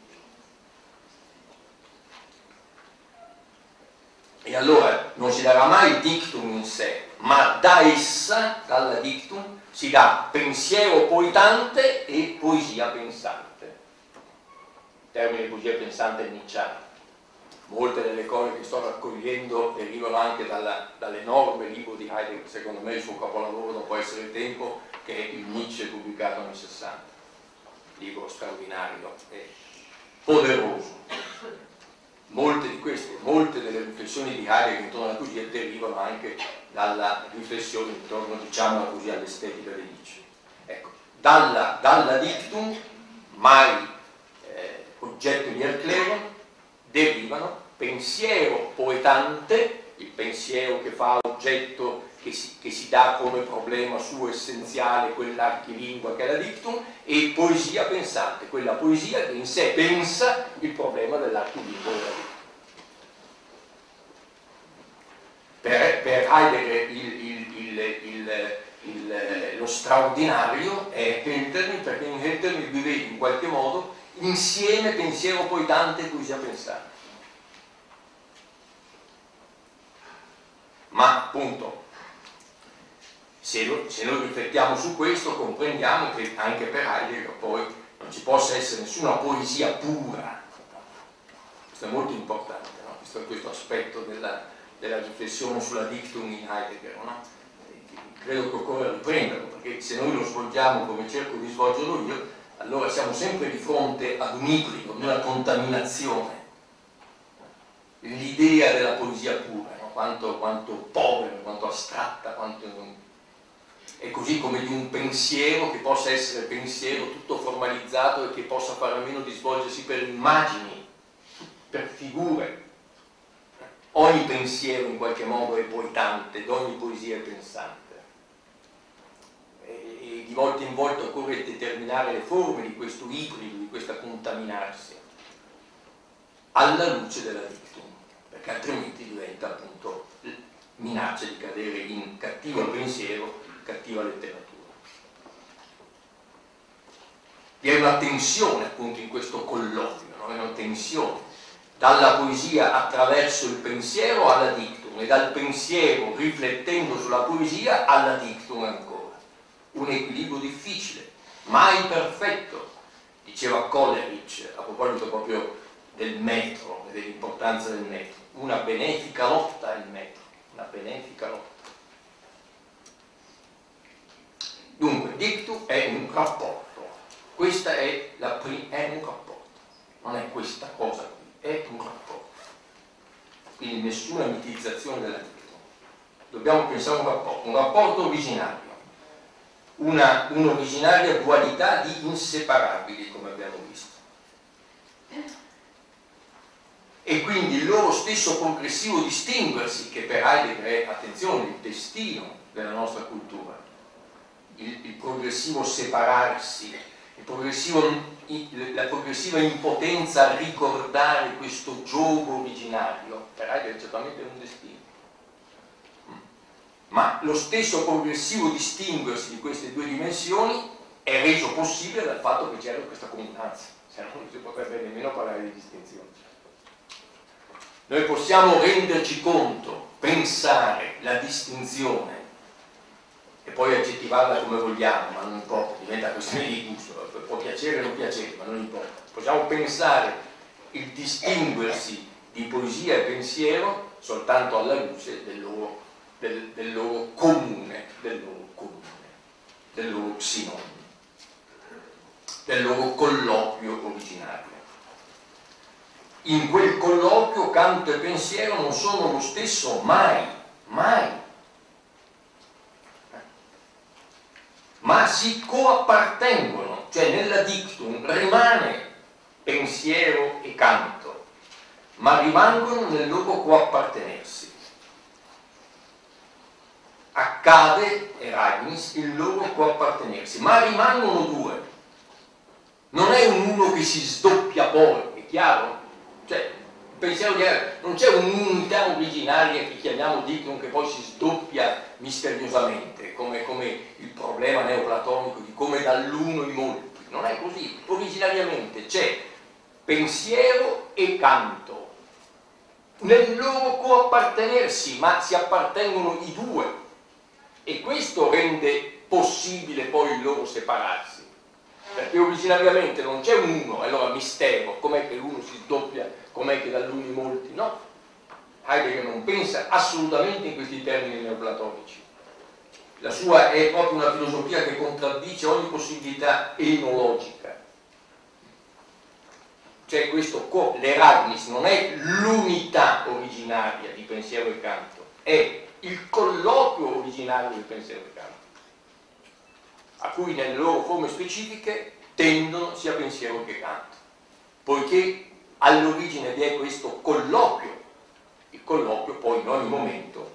E allora non si darà mai dictum in sé, ma da essa, dalla dictum, si dà pensiero poetante e poesia pensante. Il termine poesia pensante è nicciano. Molte delle cose che sto raccogliendo derivano anche dall'enorme libro di Heidegger, secondo me il suo capolavoro dopo essere il tempo, che è il Nietzsche pubblicato negli anni 60. Libro straordinario e poderoso. Molte delle riflessioni di Heidegger intorno alla poesia derivano anche dalla riflessione intorno, diciamo, alla poesia all'estetica di Nietzsche. Ecco, dalla dictum, mai oggetto di Erklären, derivano pensiero poetante, il pensiero che fa oggetto, che si dà come problema suo essenziale quell'archilingua che è la dictum, e poesia pensante, quella poesia che in sé pensa il problema dell'archilingua della dictum. Per Heidegger lo straordinario è Hölderlin, perché in Hölderlin vi vedi in qualche modo insieme pensiero poetante e poesia pensante. Ma appunto, se noi riflettiamo su questo, comprendiamo che anche per Heidegger poi non ci possa essere nessuna poesia pura. Questo è molto importante, no? Questo aspetto della riflessione sulla dictum in Heidegger, no? Credo che occorra riprenderlo, perché se noi lo svolgiamo come cerco di svolgerlo io, allora siamo sempre di fronte ad un ibrido, ad una contaminazione. L'idea della poesia pura, no? Quanto povera, quanto astratta, è così come di un pensiero che possa essere pensiero tutto formalizzato e che possa fare a meno di svolgersi per immagini, per figure. ogni pensiero in qualche modo è poetante, ed ogni poesia è pensante. E di volta in volta occorre determinare le forme di questo ibrido, di questa contaminarsi, alla luce della dictum, perché altrimenti diventa appunto minaccia di cadere in cattivo pensiero, cattiva letteratura. Vi è una tensione appunto in questo colloquio, no? È una tensione dalla poesia attraverso il pensiero alla dictum e dal pensiero riflettendo sulla poesia alla dictum ancora. Un equilibrio difficile, mai perfetto, diceva Coleridge a proposito proprio del metro e dell'importanza del metro. Una benefica lotta il metro, una benefica lotta. Dunque, dictum è un rapporto, questa è un rapporto, non è questa cosa qui, è un rapporto. Quindi nessuna mitizzazione della dictum. Dobbiamo pensare a un rapporto originario. Un'originaria dualità di inseparabili, come abbiamo visto. E quindi il loro stesso progressivo distinguersi, che per Heidegger è, attenzione, il destino della nostra cultura, il progressivo separarsi, la progressiva impotenza a ricordare questo gioco originario, per Heidegger certamente è un destino. Ma lo stesso progressivo distinguersi di queste due dimensioni è reso possibile dal fatto che c'era questa comunanza, se no non si potrebbe nemmeno parlare di distinzione. Noi possiamo renderci conto, pensare la distinzione e poi aggettivarla come vogliamo, ma non importa, diventa questione di gusto, può piacere o non piacere, ma non importa. Possiamo pensare il distinguersi di poesia e pensiero soltanto alla luce del loro comune, del loro sinonimo, del loro colloquio originario. In quel colloquio canto e pensiero non sono lo stesso mai, ma si coappartengono, cioè nella dictum rimane pensiero e canto, ma rimangono nel loro coappartenersi. Accade, Erasmus, il loro coappartenersi, ma rimangono due. Non è un uno che si sdoppia poi, è chiaro? Cioè, pensiamo non c'è un'unità originaria che chiamiamo dictum che poi si sdoppia misteriosamente, come il problema neoplatonico di come dall'uno i molti. Non è così. Originariamente c'è pensiero e canto. Nel loro coappartenersi, ma si appartengono i due. E questo rende possibile poi il loro separarsi, perché originariamente non c'è un uno, allora mistero, com'è che l'uno si sdoppia, com'è che dall'uno i molti, no? Heidegger non pensa assolutamente in questi termini neoplatonici. La sua è proprio una filosofia che contraddice ogni possibilità enologica. Cioè questo, l'Erasmus non è l'unità originaria di pensiero e canto, è il colloquio originario del pensiero e canto, a cui nelle loro forme specifiche tendono sia pensiero che canto, poiché all'origine vi è questo colloquio, il colloquio poi in ogni momento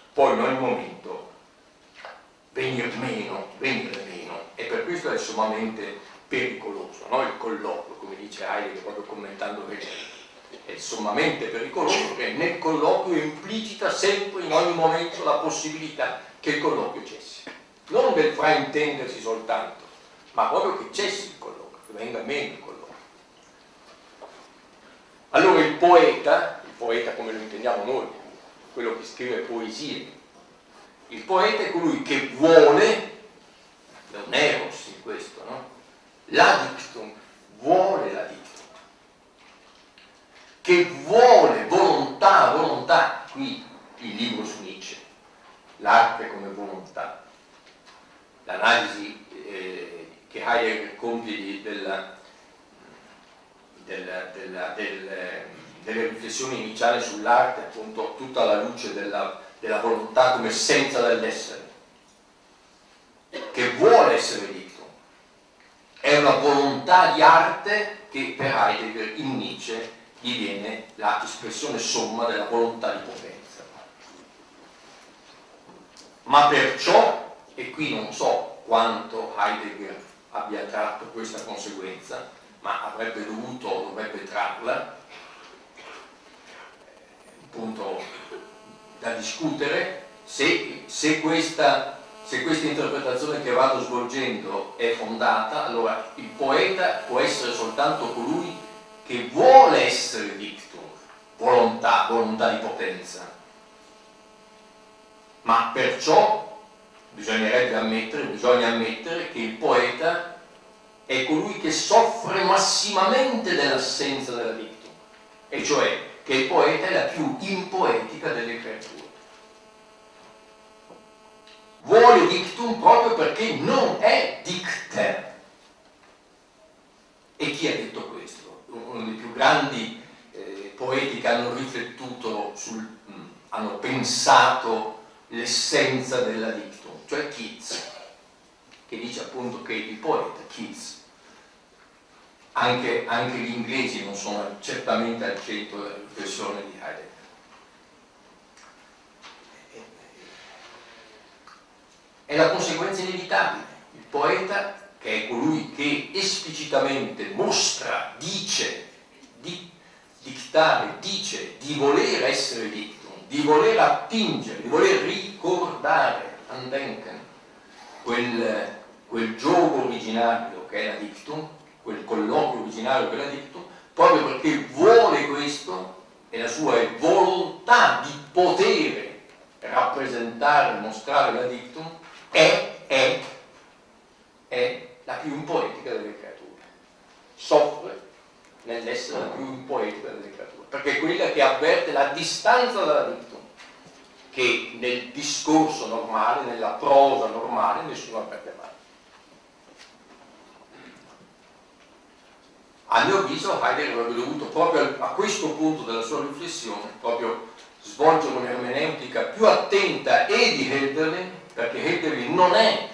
venire meno, e per questo è sommamente pericoloso, no? Il colloquio, come dice Heidegger proprio commentando Hegel, è sommamente pericoloso perché nel colloquio è implicita sempre in ogni momento la possibilità che il colloquio cessi, non del fraintendersi soltanto, ma proprio che cessi il colloquio, che venga meno il colloquio. Allora il poeta come lo intendiamo noi, quello che scrive poesie, il poeta è colui che vuole, è un eros in questo, no? La dictum, vuole la dictum, che vuole volontà, qui il libro su Nietzsche, l'arte come volontà, l'analisi che Heidegger compie delle riflessioni iniziali sull'arte, appunto tutta alla luce della volontà come essenza dell'essere, che vuole essere dictum, è una volontà di arte che per Heidegger in Nietzsche diviene la espressione somma della volontà di potenza. Ma perciò, e qui non so quanto Heidegger abbia tratto questa conseguenza, ma avrebbe dovuto o dovrebbe trarla, un punto da discutere, se questa interpretazione che vado svolgendo è fondata, allora il poeta può essere soltanto colui che vuole essere dictum, volontà di potenza. Ma perciò bisogna ammettere che il poeta è colui che soffre massimamente dell'assenza della dictum, e cioè che il poeta è la più impoetica delle creature. Vuole dictum proprio perché non è dicter. E chi ha detto questo? Uno dei più grandi poeti che hanno riflettuto hanno pensato l'essenza della dictum, cioè Keats, che dice appunto che il poeta, Keats, anche gli inglesi non sono certamente al centro della riflessione di Heidegger. È la conseguenza inevitabile. Il poeta, che è colui che esplicitamente mostra, dice, dice di voler essere dictum, di voler attingere, di voler ricordare, andenken, quel gioco originario che è la dictum, quel colloquio originario che è la dictum, proprio perché vuole questo, e la sua volontà di poter rappresentare, mostrare la dictum, è la più impoetica delle creature. Soffre nell'essere la più impoetica delle creature, perché è quella che avverte la distanza dalla dictum, che nel discorso normale, nella prosa normale, nessuno avverte mai. A mio avviso Heidegger avrebbe dovuto proprio a questo punto della sua riflessione proprio svolgere un'ermeneutica più attenta e di Hölderlin, perché Hölderlin non è...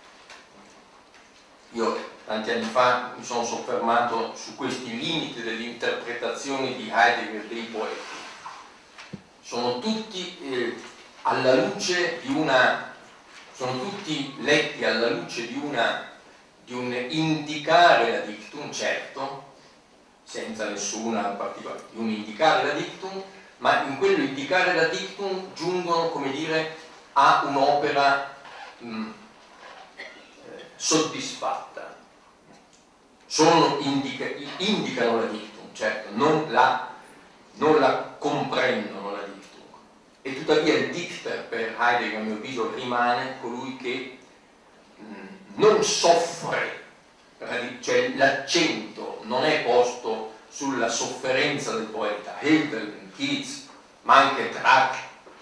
Io tanti anni fa mi sono soffermato su questi limiti delle interpretazioni di Heidegger dei poeti. Sono tutti alla luce di sono tutti letti alla luce di un indicare la dictum, certo, senza nessuna particolare, di un indicare la dictum, ma in quello indicare la dictum giungono, come dire, a un'opera soddisfatta. Indicano la dictum, certo, non la comprendono la dictum. E tuttavia il dichter per Heidegger, a mio avviso, rimane colui che non soffre, cioè l'accento non è posto sulla sofferenza del poeta, Hölderlin, Keats, ma anche Trac,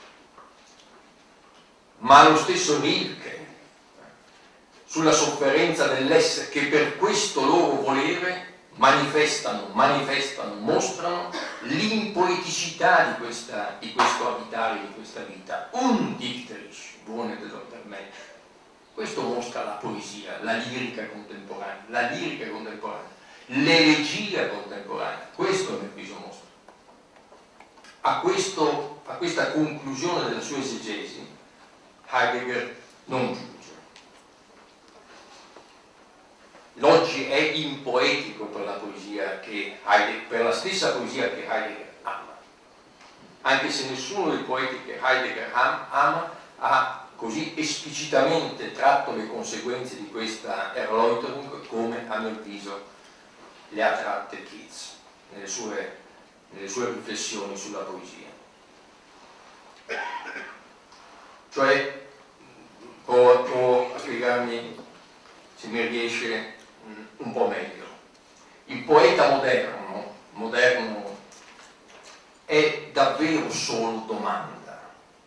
ma lo stesso Rilke, sulla sofferenza dell'essere, che per questo loro volere manifestano, mostrano l'impoeticità di questo abitare, di questa vita. Un Dichterisch wohnet per me. Questo mostra la poesia, la lirica contemporanea, l'elegia contemporanea. Questo a mio avviso mostra. A questa conclusione della sua esegesi Heidegger non giunge. L'oggi è impoetico per la poesia per la stessa poesia che Heidegger ama, anche se nessuno dei poeti che Heidegger ama ha così esplicitamente tratto le conseguenze di questa Erläuterung come, a mio avviso, le ha tratte Keats nelle sue riflessioni sulla poesia. Cioè, provo a spiegarmi, se mi riesce, un po' meglio. Il poeta moderno è davvero solo domanda,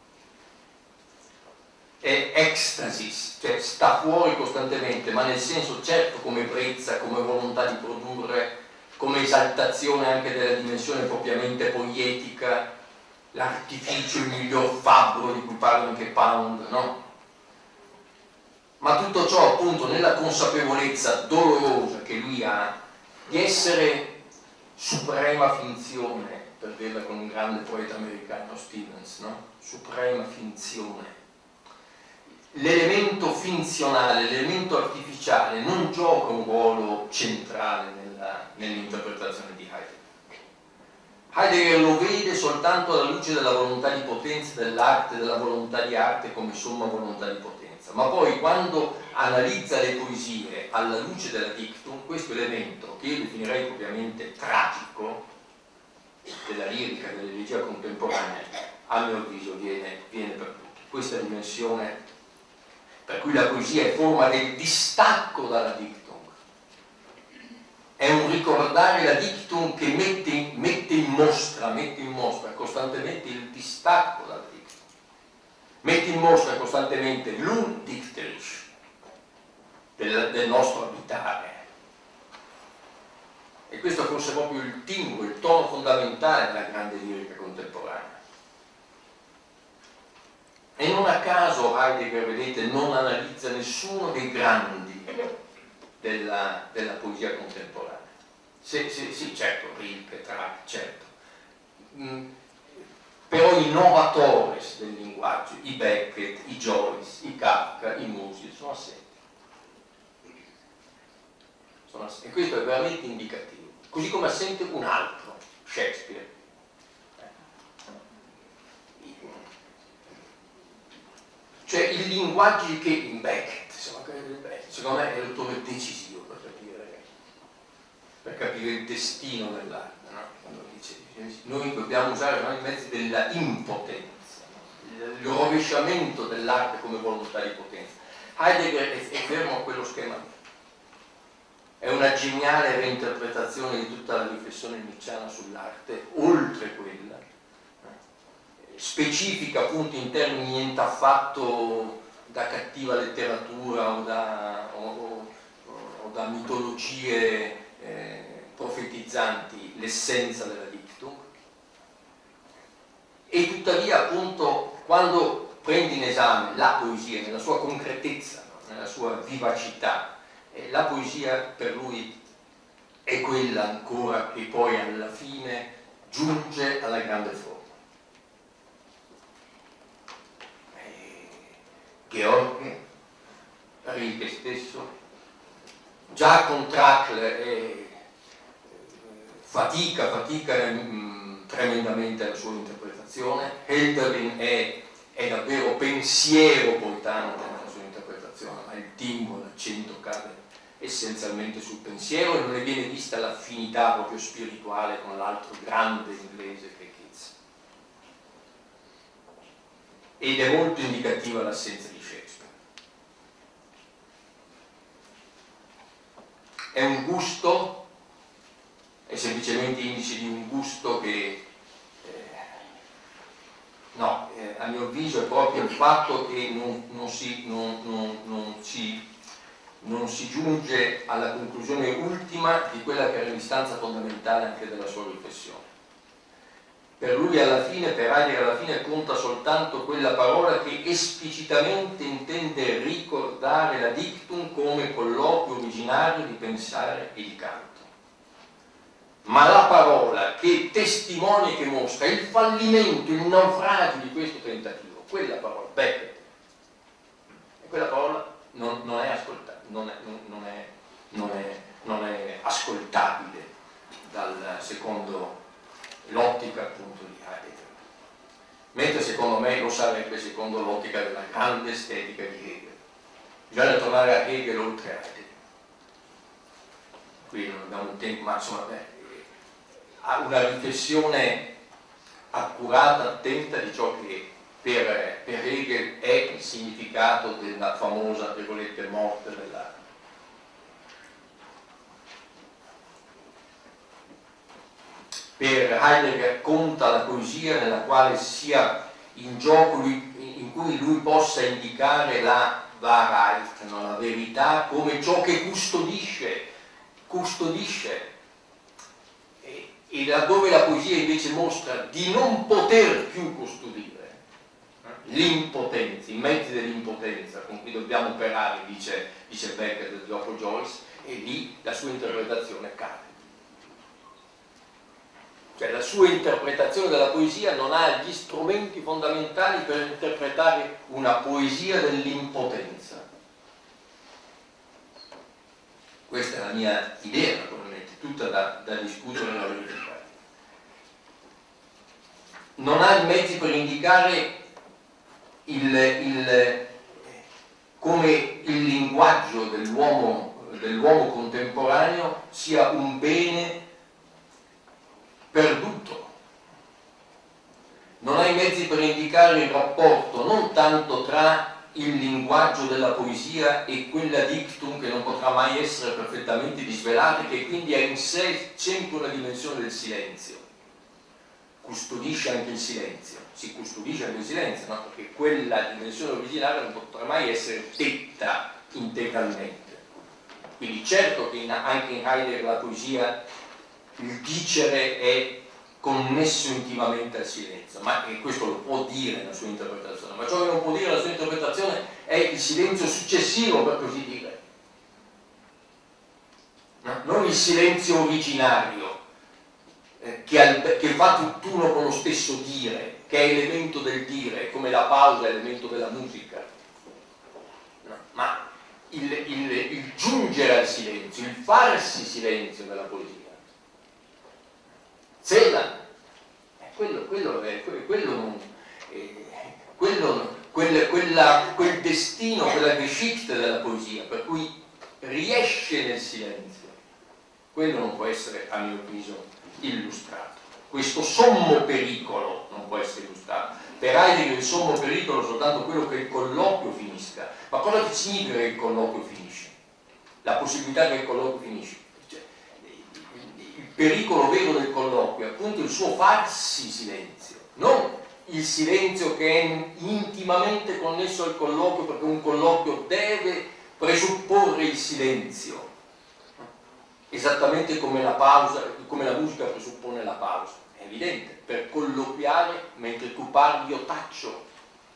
è ecstasis, cioè sta fuori costantemente, ma nel senso certo come ebbrezza, come volontà di produrre, come esaltazione anche della dimensione propriamente poietica, l'artificio, il miglior fabbro di cui parla anche Pound, no? Ma tutto ciò appunto nella consapevolezza dolorosa che lui ha di essere suprema finzione, per dirla con un grande poeta americano, Stevens, no? Suprema finzione. L'elemento finzionale, l'elemento artificiale non gioca un ruolo centrale nell'interpretazione di Heidegger. Heidegger lo vede soltanto alla luce della volontà di potenza dell'arte, della volontà di arte come somma volontà di potenza, ma poi quando analizza le poesie alla luce della dictum, questo elemento, che io definirei propriamente tragico, della lirica, dell'elegia contemporanea, a mio avviso viene perduto. Questa dimensione per cui la poesia è forma del distacco dalla dictum, è un ricordare la dictum che mette in mostra costantemente il distacco dalla dictum, mette in mostra costantemente l'undicterisch del nostro abitare. E questo forse è proprio il timbro, il tono fondamentale della grande lirica contemporanea. E non a caso Heidegger, vedete, non analizza nessuno dei grandi della poesia contemporanea. Sì, certo, Rilke, Petrarch, certo. Però i novatores del linguaggio, i Beckett, i Joyce, i Kafka, i Musil, sono assenti. E questo è veramente indicativo. Così come assente un altro, Shakespeare. Cioè il linguaggio che in Beckett, secondo me è l'autore decisivo per capire il destino dell'arte, no? Quando dice noi dobbiamo usare i mezzi della impotenza, no? Il rovesciamento dell'arte come volontà di potenza. Heidegger è fermo a quello schema. È una geniale reinterpretazione di tutta la riflessione nietzschiana sull'arte, oltre quella, specifica appunto in termini niente affatto da cattiva letteratura o da mitologie profetizzanti l'essenza della dictum, e tuttavia appunto quando prendi in esame la poesia nella sua concretezza, no? Nella sua vivacità, la poesia per lui è quella ancora che poi alla fine giunge alla grande forma. George, Rilke stesso, già con Trakl fatica tremendamente la sua interpretazione. Hölderlin è davvero pensiero portante nella sua interpretazione, ma il timbro, l'accento cade essenzialmente sul pensiero e non ne viene vista l'affinità proprio spirituale con l'altro grande inglese che è Keats. Ed è molto indicativa l'assenza di Shakespeare. È un gusto, è semplicemente indice di un gusto che a mio avviso è proprio il fatto che non si giunge alla conclusione ultima di quella che era l'istanza fondamentale anche della sua riflessione. Per lui alla fine, per Heidegger alla fine, conta soltanto quella parola che esplicitamente intende ricordare la dictum come colloquio originario di pensare e di canto. Ma la parola che testimonia e che mostra il fallimento, il naufragio di questo tentativo, quella parola, Beckett, e quella parola non è ascoltabile secondo l'ottica appunto di Heidegger, mentre secondo me lo sarebbe secondo l'ottica della grande estetica di Hegel. Bisogna tornare a Hegel oltre a Heidegger. Qui non abbiamo un tempo, ma insomma ha una riflessione accurata, attenta di ciò che per Hegel è il significato della famosa, tra virgolette, morte dell'arte. Per Heidegger conta la poesia nella quale sia in gioco in cui lui possa indicare la Wahrheit, no? La verità, come ciò che custodisce e laddove la poesia invece mostra di non poter più custodire l'impotenza, i mezzi dell'impotenza con cui dobbiamo operare, dice Beckett dopo Joyce, e lì la sua interpretazione cade. Cioè la sua interpretazione della poesia non ha gli strumenti fondamentali per interpretare una poesia dell'impotenza. Questa è la mia idea, naturalmente, tutta da discutere nella verità. Non ha i mezzi per indicare come il linguaggio dell'uomo contemporaneo sia un bene perduto. Non ha i mezzi per indicare il rapporto non tanto tra il linguaggio della poesia e quella dictum che non potrà mai essere perfettamente disvelata, che quindi ha in sé sempre una dimensione del silenzio. Custodisce anche il silenzio, si custodisce anche il silenzio, no? Perché quella dimensione originaria non potrà mai essere detta integralmente. Quindi certo che anche in Heidegger la poesia, il dicere è connesso intimamente al silenzio, ma questo lo può dire nella sua interpretazione, ma ciò che non può dire nella sua interpretazione è il silenzio successivo, per così dire, no? Non il silenzio originario, che fa tutt'uno con lo stesso dire, che è elemento del dire, come la pausa è elemento della musica, no? Ma il giungere al silenzio, il farsi silenzio nella poesia, Celan, quel destino, quella Geschichte della poesia, per cui riesce nel silenzio, quello non può essere, a mio avviso, illustrato. Questo sommo pericolo non può essere illustrato. Per Heidegger il sommo pericolo è soltanto quello che il colloquio finisca. Ma cosa significa che il colloquio finisce? La possibilità che il colloquio finisce. Il pericolo vero del colloquio è appunto il suo farsi silenzio, non il silenzio che è intimamente connesso al colloquio, perché un colloquio deve presupporre il silenzio, esattamente come la pausa, come la musica presuppone la pausa. È evidente, per colloquiare mentre tu parli io taccio.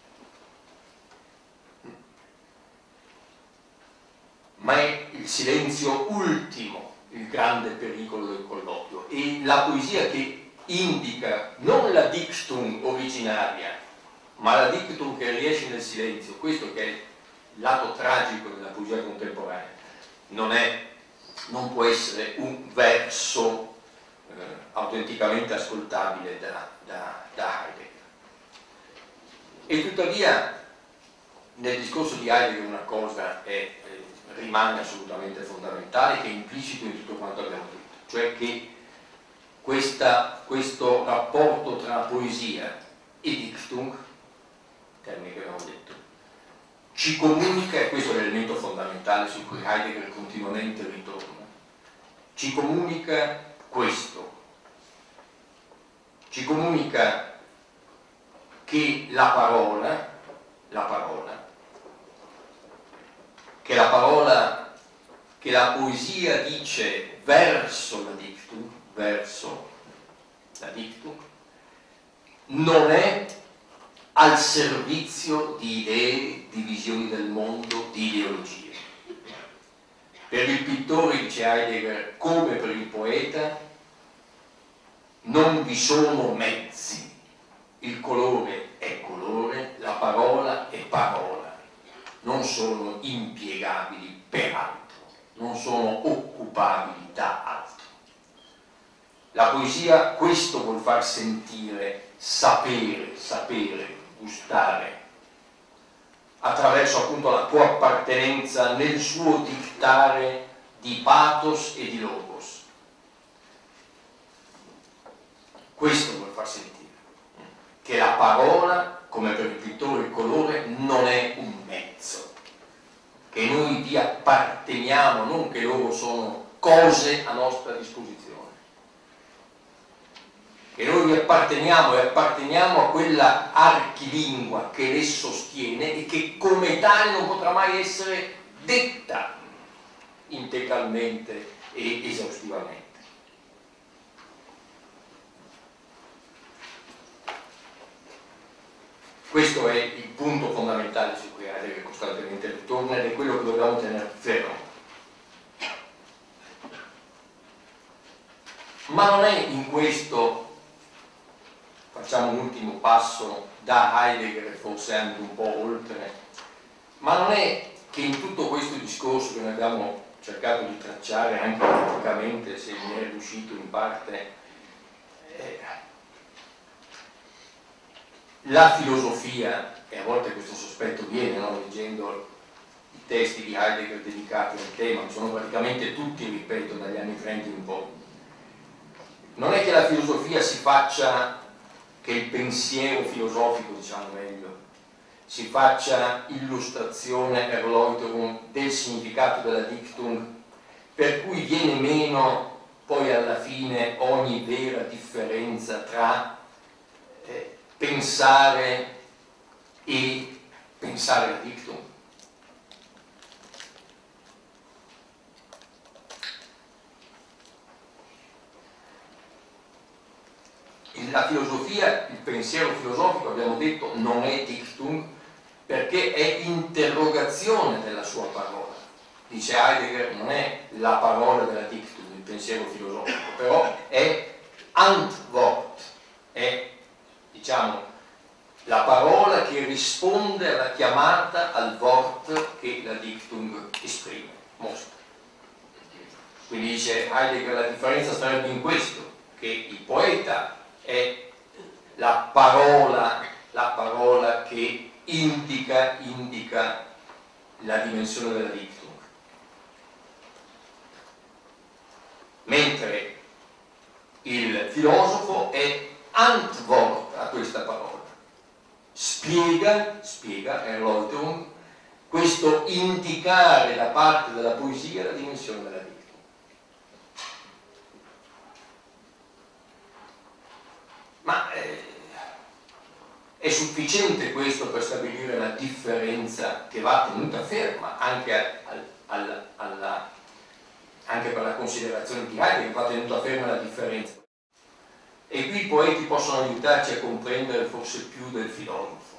Ma è il silenzio ultimo il grande pericolo del colloquio, e la poesia che indica non la dictum originaria, ma la dictum che riesce nel silenzio, questo che è il lato tragico della poesia contemporanea, non può essere un verso autenticamente ascoltabile da Heidegger. E tuttavia nel discorso di Heidegger una cosa rimane assolutamente fondamentale, che è implicito in tutto quanto abbiamo detto, cioè che questo rapporto tra poesia e dictum, termine che abbiamo detto, ci comunica, e questo è l'elemento fondamentale su cui Heidegger continuamente ritorna, ci comunica questo, ci comunica che la parola, che la poesia dice verso la dictum, non è al servizio di idee, di visioni del mondo, di ideologie. Per il pittore, dice Heidegger, come per il poeta, non vi sono mezzi. Il colore è colore, la parola è parola. Non sono impiegabili per altro, non sono occupabili da altro. La poesia questo vuol far sentire, sapere, gustare, attraverso appunto la coappartenenza nel suo dictare di pathos e di logos. Questo vuol far sentire che la parola, come per il pittore il colore, non è un mezzo, che noi vi apparteniamo, non che loro sono cose a nostra disposizione, che noi vi apparteniamo e apparteniamo a quella archilingua che le sostiene e che come tale non potrà mai essere detta integralmente e esaustivamente. Questo è il punto fondamentale su cui Heidegger costantemente ritorna ed è quello che dobbiamo tenere fermo. Ma non è in questo facciamo un ultimo passo da Heidegger e forse anche un po' oltre, ma non è che in tutto questo discorso che noi abbiamo cercato di tracciare anche praticamente, se mi è riuscito in parte, la filosofia, e a volte questo sospetto viene, no, leggendo i testi di Heidegger dedicati al tema, che sono praticamente tutti, ripeto, dagli anni 30 in poi, non è che la filosofia si faccia, che il pensiero filosofico, diciamo meglio, si faccia illustrazione erläuterung del significato della Dichtung, per cui viene meno poi alla fine ogni vera differenza tra pensare e pensare la Dichtung. La filosofia, il pensiero filosofico, abbiamo detto, non è Dichtung perché è interrogazione della sua parola. Dice Heidegger, non è la parola della Dichtung, il pensiero filosofico, però è Antwort, è, diciamo, la parola che risponde alla chiamata al Wort che la Dichtung esprime, mostra. Quindi dice Heidegger, la differenza sarebbe in questo, che il poeta è la parola che indica la dimensione della Dichtung, mentre il filosofo è Antwort a questa parola, spiega Erläuterung, questo indicare da parte della poesia la dimensione della Dichtung. Ma è sufficiente questo per stabilire la differenza che va tenuta ferma anche, anche per la considerazione di Heidegger, va tenuta ferma la differenza. E qui i poeti possono aiutarci a comprendere forse più del filosofo.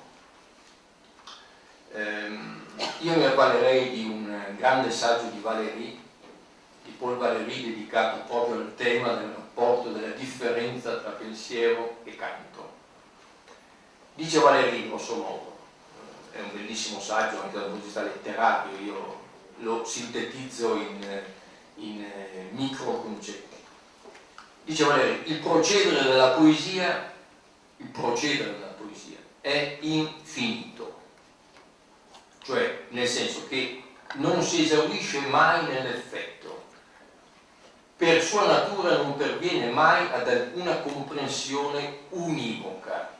Io mi avvalerei di un grande saggio di Valéry, di Paul Valéry, dedicato proprio al tema del rapporto, della differenza tra pensiero e canto. Dice Valéry, grosso modo, è un bellissimo saggio anche dal punto di vista letterario, io lo sintetizzo in micro concetti. Dice Valéry, il procedere della poesia è infinito, cioè nel senso che non si esaurisce mai nell'effetto, per sua natura non perviene mai ad alcuna comprensione univoca,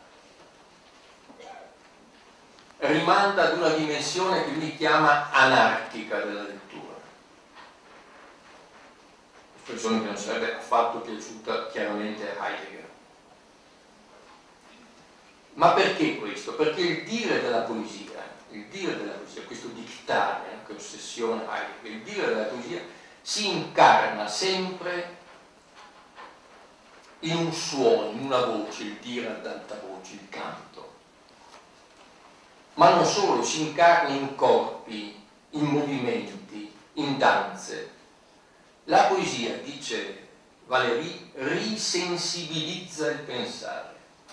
rimanda ad una dimensione che lui chiama anarchica della lettura, espressione che non sarebbe affatto piaciuta chiaramente a Heidegger. Ma perché questo? Perché il dire della poesia, questo dictare, che ossessione Heidegger, il dire della poesia si incarna sempre in un suono, in una voce, il dire ad alta voce, il canto. Ma non solo, si incarna in corpi, in movimenti, in danze. La poesia, dice Valéry, risensibilizza il pensare.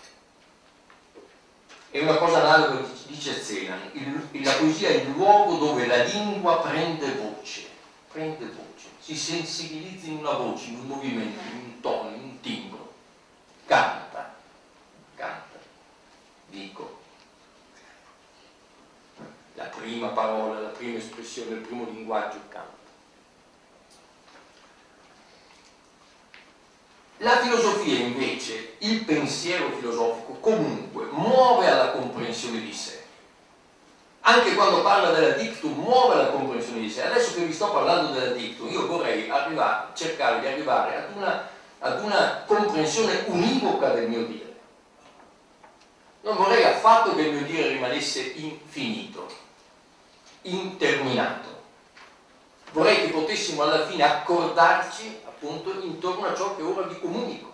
È una cosa analoga, dice Celan, la poesia è il luogo dove la lingua prende voce, si sensibilizza in una voce, in un movimento, in un tono, in un timbro, canta, dico. La prima parola, la prima espressione, il primo linguaggio canta. La filosofia invece, il pensiero filosofico comunque muove alla comprensione di sé. Anche quando parla della Dichtung muove alla comprensione di sé. Adesso che vi sto parlando della Dichtung, io vorrei cercare di arrivare ad una comprensione univoca del mio dire. Non vorrei affatto che il mio dire rimanesse infinito, interminato. Vorrei che potessimo alla fine accordarci appunto intorno a ciò che ora vi comunico.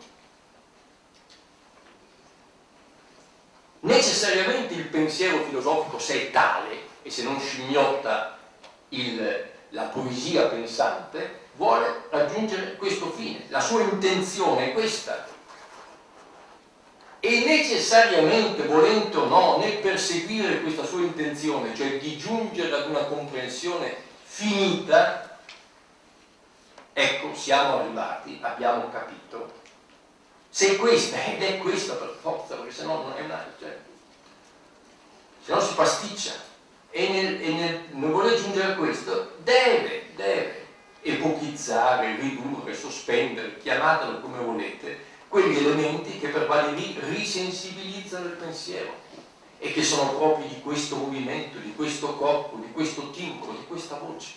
Necessariamente il pensiero filosofico, se è tale e se non scimmiotta la poesia pensante, vuole raggiungere questo fine. La sua intenzione è questa. e necessariamente, volente o no, nel perseguire questa sua intenzione, cioè di giungere ad una comprensione finita, ecco, siamo arrivati, abbiamo capito. Se è questa, ed è questa per forza, perché sennò non è una, cioè, se no si pasticcia, e nel voler giungere a questo deve epochizzare, ridurre, sospendere, chiamatelo come volete, quegli elementi che per Valéry risensibilizzano il pensiero e che sono propri di questo movimento, di questo corpo, di questo timbro, di questa voce.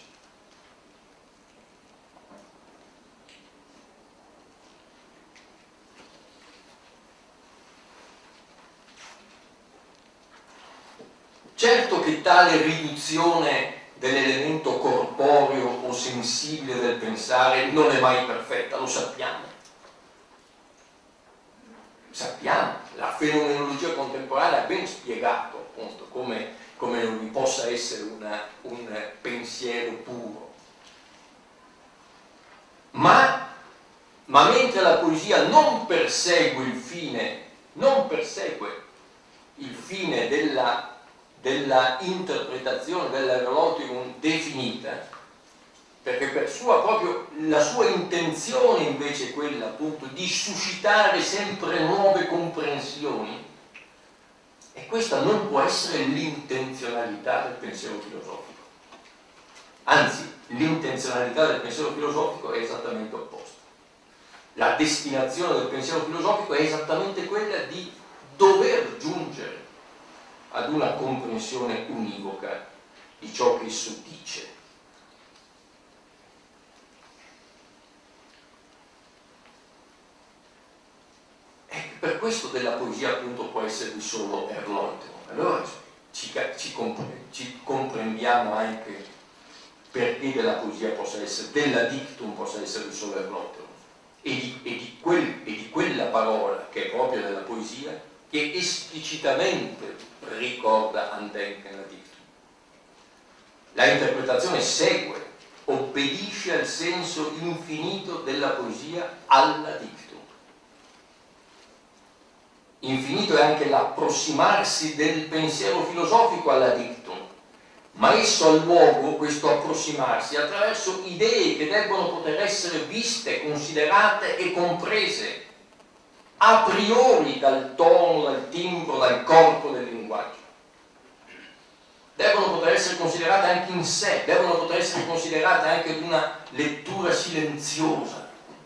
Certo che tale riduzione dell'elemento corporeo o sensibile del pensare non è mai perfetta, lo sappiamo. Sappiamo, la fenomenologia contemporanea ha ben spiegato appunto come non vi possa essere un pensiero puro. Ma mentre la poesia non persegue il fine della interpretazione dell'eroticum definita, perché per proprio la sua intenzione invece è quella appunto di suscitare sempre nuove comprensioni, e questa non può essere l'intenzionalità del pensiero filosofico. Anzi, l'intenzionalità del pensiero filosofico è esattamente opposta. La destinazione del pensiero filosofico è esattamente quella di dover giungere ad una comprensione univoca di ciò che esso dice. E per questo della poesia appunto può esservi solo Erläuterung. Allora ci comprendiamo anche perché della poesia possa essere, della dictum possa essere solo Erläuterung. E di quella parola che è propria della poesia, che esplicitamente ricorda Andenken la dictum. La interpretazione segue, obbedisce al senso infinito della poesia alla dictum. Infinito è anche l'approssimarsi del pensiero filosofico alla dictum, ma esso ha luogo, questo approssimarsi, attraverso idee che debbono poter essere viste, considerate e comprese a priori dal tono, dal timbro, dal corpo del linguaggio. Devono poter essere considerate anche in sé, devono poter essere considerate anche ad una lettura silenziosa.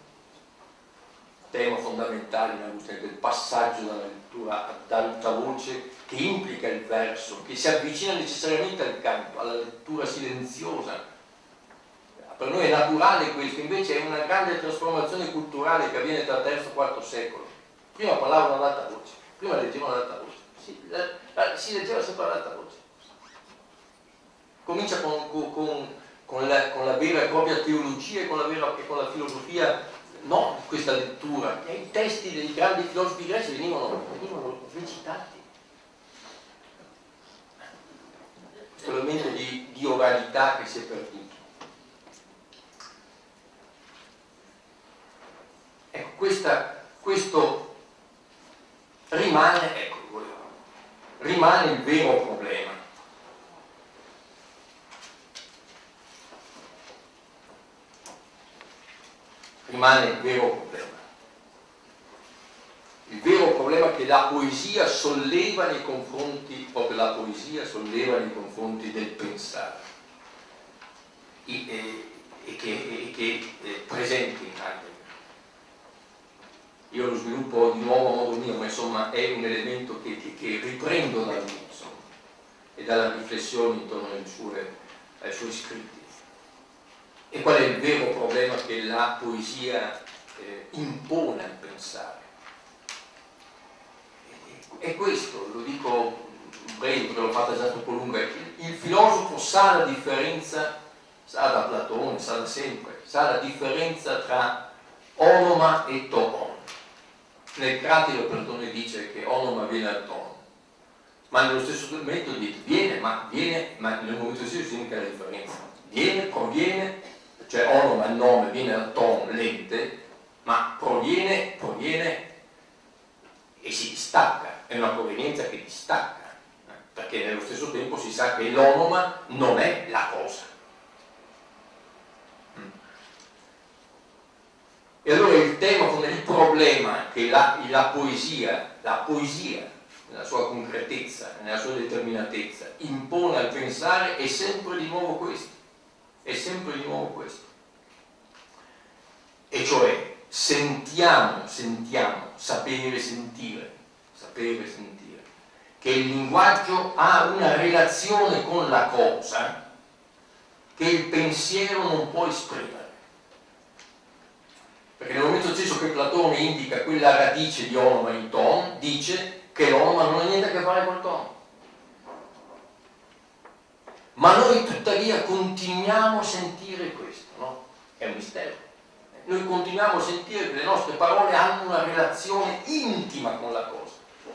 Tema fondamentale in Agustina, del passaggio dalla lettura ad alta voce, che implica il verso, che si avvicina necessariamente al canto, alla lettura silenziosa. Per noi è naturale questo, invece è una grande trasformazione culturale che avviene tra il III e IV secolo. Prima parlavano ad alta voce, prima leggevano ad alta voce, si leggeva sempre ad alta voce. Comincia con la vera e propria teologia e con la filosofia, no, questa lettura. E i testi dei grandi filosofi greci venivano recitati. Questo elemento di oralità che si è perduto. Ecco, questo rimane il vero problema. Rimane il vero problema. Il vero problema che la poesia solleva nei confronti, proprio la poesia solleva nei confronti del pensare, e che è presente in Heidegger. Io lo sviluppo di nuovo a modo mio, ma insomma è un elemento che riprendo da lui, insomma, e dalla riflessione intorno ai suoi scritti. E qual è il vero problema che la poesia impone al pensare? E questo, lo dico breve perché l'ho fatta già troppo lunga, il filosofo sa la differenza, sa da Platone, sa da sempre, sa la differenza tra onoma e toon. Nel Cratilo Platone dice che onoma viene al tono, ma nello stesso momento viene, ma nel momento stesso significa la differenza. Proviene, cioè onoma, il nome, viene al tono lente, ma proviene e si distacca, è una provenienza che distacca, perché nello stesso tempo si sa che l'onoma non è la cosa. E allora il tema, il problema che la poesia, nella sua concretezza, nella sua determinatezza, impone al pensare è sempre di nuovo questo. È sempre di nuovo questo. E cioè sentiamo, sapere sentire, che il linguaggio ha una relazione con la cosa che il pensiero non può esprimere. Perché nel momento stesso che Platone indica quella radice di onoma in ton, dice che l'onoma non ha niente a che fare col tono. Ma noi tuttavia continuiamo a sentire questo, no? È un mistero. Noi continuiamo a sentire che le nostre parole hanno una relazione intima con la cosa,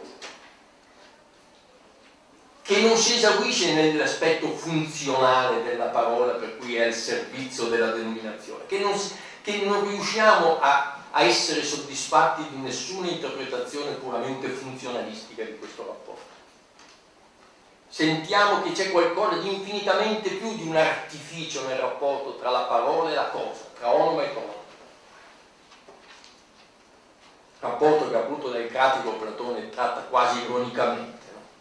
che non si esaurisce nell'aspetto funzionale della parola, per cui è al servizio della denominazione, che non riusciamo a essere soddisfatti di nessuna interpretazione puramente funzionalistica di questo rapporto. Sentiamo che c'è qualcosa di infinitamente più di un artificio nel rapporto tra la parola e la cosa, tra onoma e tono. Rapporto che appunto dal cratico Platone tratta quasi ironicamente.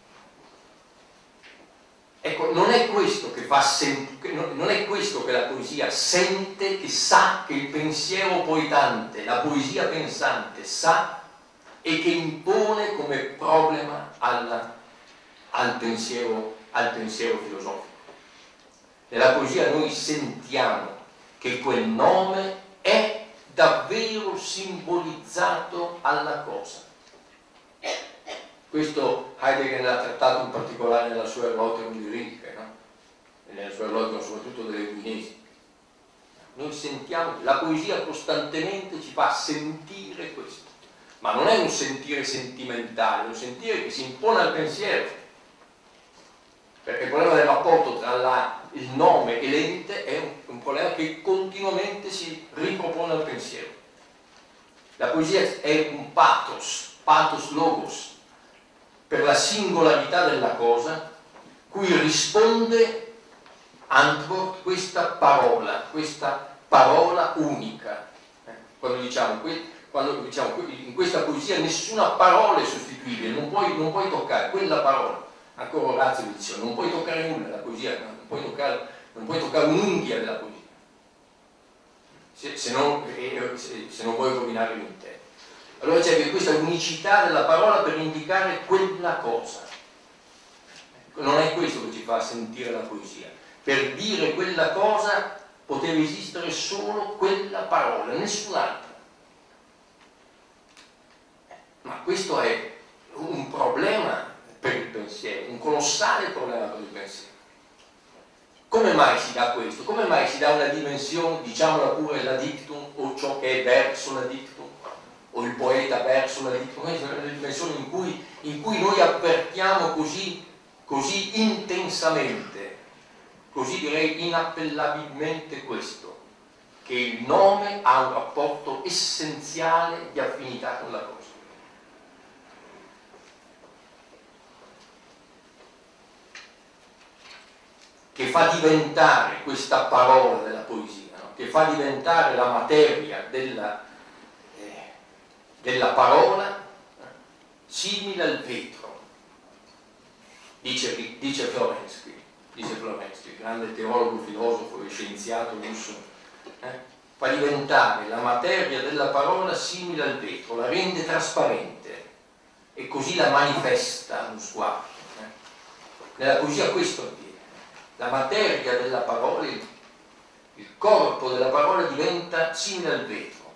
Ecco, non è questo che non è questo che la poesia sente, che sa, che il pensiero poetante, la poesia pensante sa e che impone come problema al pensiero filosofico. Nella poesia noi sentiamo che quel nome è davvero simbolizzato alla cosa. Questo Heidegger l'ha trattato in particolare nella sua Erläuterung lyrica, no? E nella sua Erläuterung soprattutto delle Guinesi. Noi sentiamo, la poesia costantemente ci fa sentire questo, ma non è un sentire sentimentale, è un sentire che si impone al pensiero, perché il problema del rapporto tra il nome e l'ente è un problema che continuamente si ripropone al pensiero. La poesia è un pathos logos, per la singolarità della cosa, cui risponde Antwort questa parola unica. Quando diciamo in questa poesia nessuna parola è sostituibile, non puoi toccare quella parola. Ancora Orazio dice, non puoi toccare nulla della poesia, non puoi toccare un'unghia della poesia, se non vuoi rovinare l'intero. Allora c'è questa unicità della parola per indicare quella cosa. Non è questo che ci fa sentire la poesia. Per dire quella cosa poteva esistere solo quella parola, nessun'altra. Ma questo è un problema per il pensiero, un colossale problema per il pensiero. Come mai si dà questo? Come mai si dà una dimensione, diciamola pure, la dictum, o ciò che è verso la dictum, o il poeta verso la dictum? Questa è una dimensione in cui noi avvertiamo così intensamente, così direi inappellabilmente questo, che il nome ha un rapporto essenziale di affinità con la cosa. Che fa diventare questa parola della poesia, no? Che fa diventare la materia della parola simile al vetro, dice Florensky, grande teologo, filosofo e scienziato russo, fa diventare la materia della parola simile al vetro, la rende trasparente e così la manifesta allo sguardo. Nella poesia questo avviene. La materia della parola, il corpo della parola diventa simile al vetro,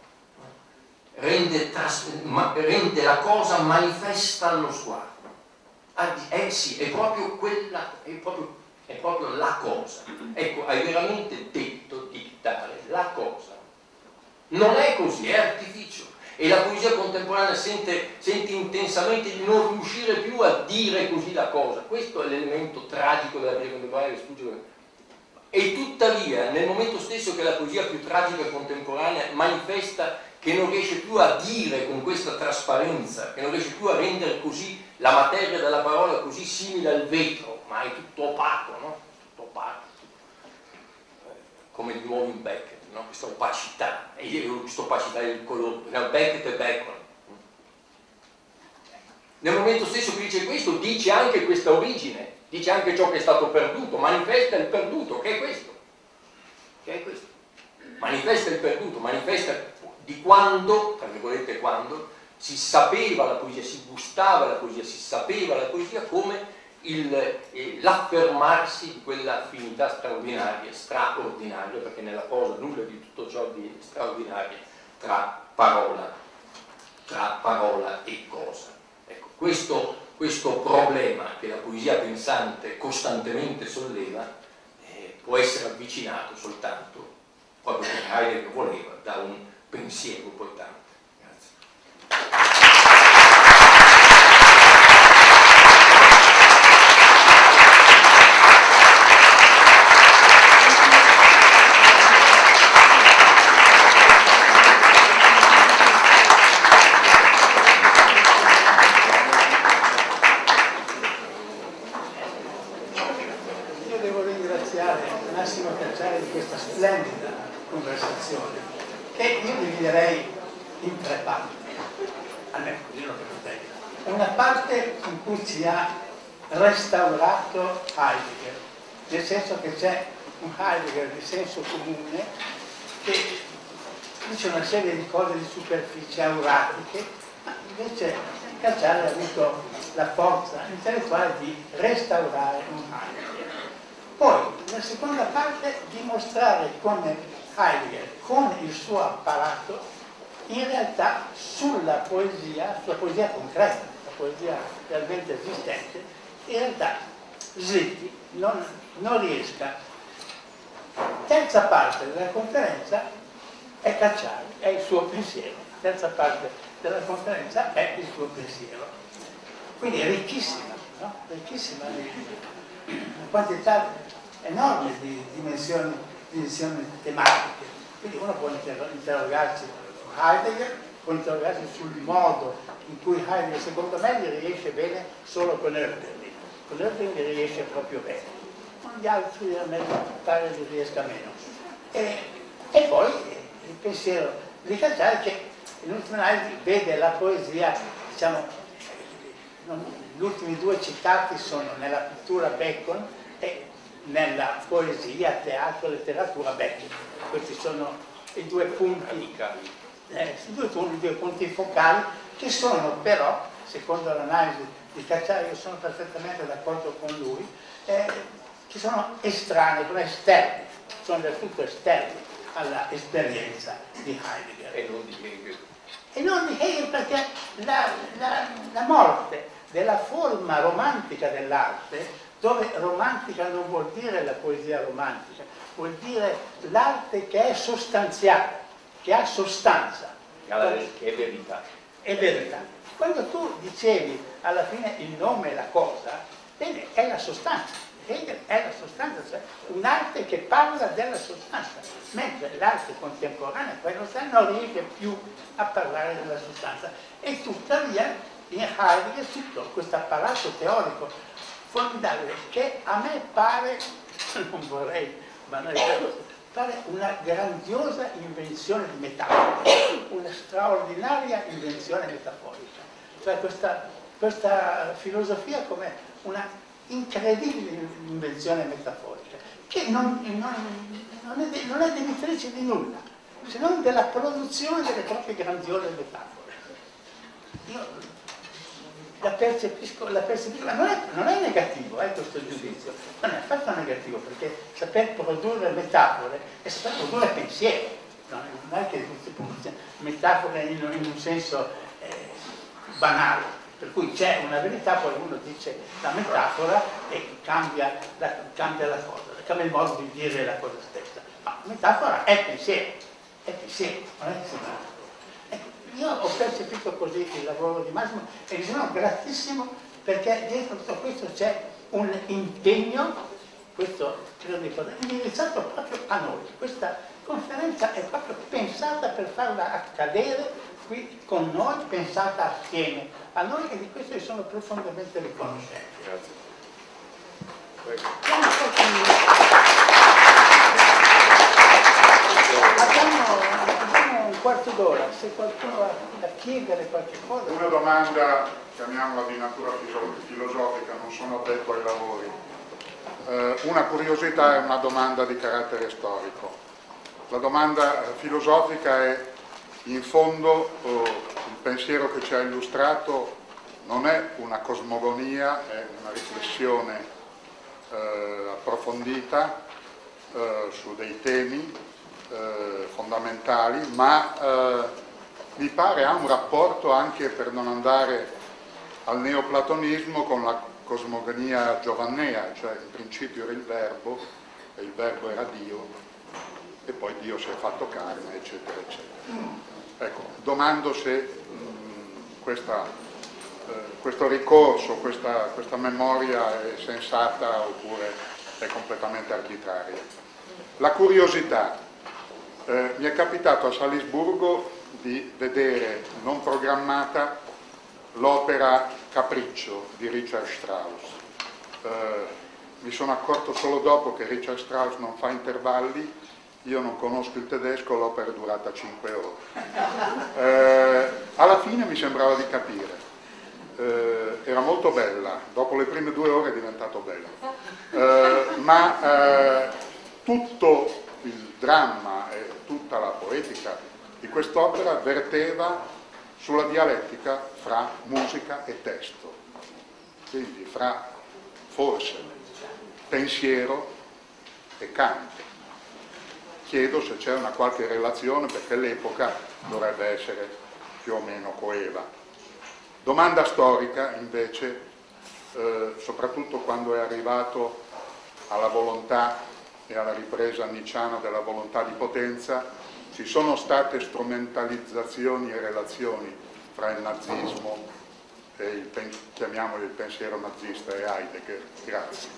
rende la cosa manifesta allo sguardo. Sì, è proprio quella, è proprio la cosa. Ecco, hai veramente detto dittare la cosa. Non è così, è artificio. E la poesia contemporanea sente intensamente di non riuscire più a dire così la cosa. Questo è l'elemento tragico della poesia contemporanea che sfugge. E tuttavia, nel momento stesso che la poesia più tragica contemporanea manifesta che non riesce più a dire con questa trasparenza, che non riesce più a rendere così la materia della parola così simile al vetro, ma è tutto opaco, no? Tutto opaco, come di nuovo in Beckett, no? Questa opacità, e questa opacità del colore, Beckett e Bacon. Nel momento stesso che dice questo, dice anche questa origine, dice anche ciò che è stato perduto, manifesta il perduto, che è questo, manifesta il perduto, manifesta di quando, tra virgolette quando, si sapeva la poesia, si gustava la poesia, si sapeva la poesia come l'affermarsi di quella affinità straordinaria, perché nella prosa nulla di tutto ciò di straordinario tra parola e cosa. Ecco, questo problema che la poesia pensante costantemente solleva può essere avvicinato soltanto, proprio come Heidegger voleva, da un pensiero portante. Io devo ringraziare Massimo Cacciari di questa splendida conversazione, che io dividerei in tre parti, almeno così lo credo. Una parte in cui ci ha restaurato Heidegger, nel senso che c'è un Heidegger di senso comune che dice una serie di cose di superficie auratiche, ma invece Cacciari ha avuto la forza intellettuale di restaurare un Heidegger. Poi, la seconda parte, dimostrare come Heidegger, con il suo apparato, in realtà sulla poesia concreta, la poesia realmente esistente, in realtà slitti, non riesca. Terza parte della conferenza è Cacciari, è il suo pensiero. Terza parte della conferenza è il suo pensiero. Quindi è ricchissima, no? Ricchissima una quantità enorme di dimensioni tematiche. Quindi uno può interrogarsi su Heidegger, può interrogarsi sul modo in cui Heidegger, secondo me, gli riesce bene solo con Hölderlin. Con Hölderlin gli riesce proprio bene. Con gli altri a me pare che riesca meno. E poi il pensiero di Cacciari che in ultima analisi vede la poesia, diciamo, gli ultimi due citati sono nella pittura Bacon e nella poesia, teatro, letteratura Beckett. Questi sono i due punti, due punti focali che sono però, secondo l'analisi di Cacciari, io sono perfettamente d'accordo con lui, che sono estranei, sono esterni, sono del tutto esterni alla esperienza di Heidegger. E non di Hegel. E non di Hegel, perché la morte della forma romantica dell'arte, dove romantica non vuol dire la poesia romantica, vuol dire l'arte che è sostanziale, che ha sostanza. Che è verità. È verità. Quando tu dicevi alla fine il nome e la cosa, bene, è la sostanza. Hegel è la sostanza, cioè un'arte che parla della sostanza, mentre l'arte contemporanea, quella non riesce più a parlare della sostanza. E tuttavia in Heidegger tutto questo apparato teorico formidabile che a me pare, non vorrei, ma pare una grandiosa invenzione di metafora, una straordinaria invenzione metaforica. Cioè questa filosofia come una incredibile invenzione metaforica, che non è debitrice di nulla, se non della produzione delle proprie grandiose metafore. Io la percepisco, ma non è negativo questo giudizio, non è affatto negativo, perché saper produrre metafore è saper produrre pensiero, non è che si produce metafore in un senso banale, per cui c'è una verità, poi uno dice la metafora e cambia la cosa, cambia il modo di dire la cosa stessa. Ma la metafora è pensiero, non è che sembra. Io ho percepito così il lavoro di Massimo e mi sono gratissimo perché dietro tutto questo c'è un impegno, questo credo di poter, indirizzato proprio a noi. conferenza è proprio pensata per farla accadere qui con noi, pensata assieme a noi, e di questo io sono profondamente riconoscente. Grazie. Abbiamo un quarto d'ora, se qualcuno ha da chiedere qualche cosa. Una domanda, chiamiamola di natura filosofica, non sono addetto ai lavori. Una curiosità e una domanda di carattere storico. La domanda filosofica è, in fondo, il pensiero che ci ha illustrato non è una cosmogonia, è una riflessione approfondita su dei temi fondamentali, ma mi pare ha un rapporto anche, per non andare al neoplatonismo, con la cosmogonia giovannea, cioè in principio era il verbo, e il verbo era Dio, e poi Dio si è fatto carne, eccetera, eccetera. Ecco, domando se questo ricorso, questa memoria è sensata oppure è completamente arbitraria. La curiosità. Mi è capitato a Salisburgo di vedere, non programmata, l'opera Capriccio di Richard Strauss. Mi sono accorto solo dopo che Richard Strauss non fa intervalli, io non conosco il tedesco, l'opera è durata 5 ore. Alla fine mi sembrava di capire. Era molto bella, dopo le prime 2 ore è diventato bello. Ma tutto il dramma e tutta la poetica di quest'opera verteva sulla dialettica fra musica e testo, quindi fra forse pensiero e canto. Chiedo se c'è una qualche relazione, perché l'epoca dovrebbe essere più o meno coeva. Domanda storica invece, soprattutto quando è arrivato alla volontà e alla ripresa nietzschiana della volontà di potenza, ci sono state strumentalizzazioni e relazioni fra il nazismo e chiamiamolo il pensiero nazista e Heidegger. Grazie.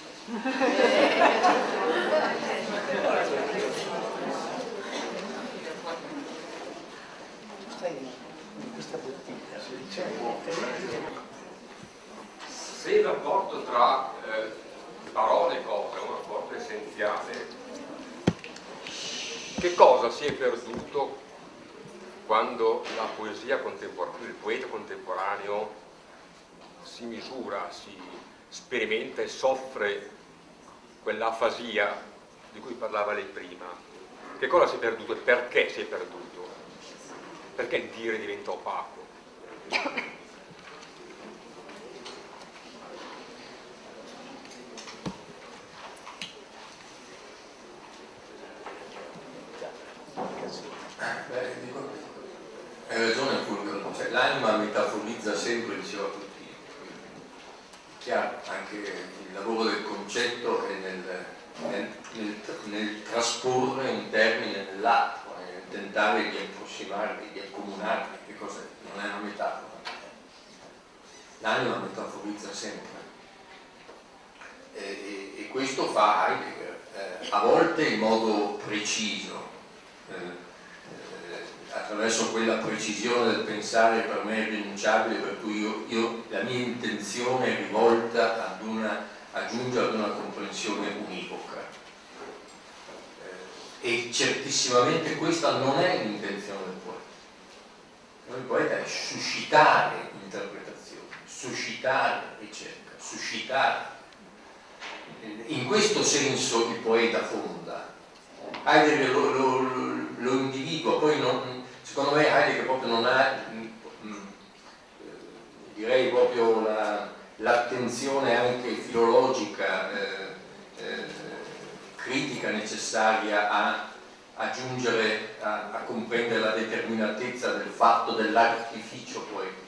Se il rapporto tra parole e cose è un rapporto essenziale, che cosa si è perduto quando la poesia contemporanea, il poeta contemporaneo si misura, si sperimenta e soffre quell'afasia di cui parlava lei prima? Che cosa si è perduto e perché si è perduto? Perché il dire diventa opaco? Hai ragione Fulvio, cioè, l'anima metaforizza sempre, diceva Puttini. Chiaro, anche il lavoro del concetto è nel trasporre un termine nell'altro, nel tentare di approssimarli, di accomunarli, che cosa non è una metafora. L'anima metaforizza sempre. E questo fa Heidegger, a volte in modo preciso, attraverso quella precisione del pensare per me irrinunciabile, per cui la mia intenzione è rivolta ad aggiungere ad una comprensione univoca. E certissimamente questa non è l'intenzione del poeta. Il poeta è suscitare interpretazioni, suscitare ricerca, suscitare. In questo senso il poeta fonda. Heidegger lo individua, poi secondo me Heidegger proprio non ha, direi proprio l'attenzione anche filologica, critica necessaria a aggiungere, a comprendere la determinatezza del fatto dell'artificio poetico.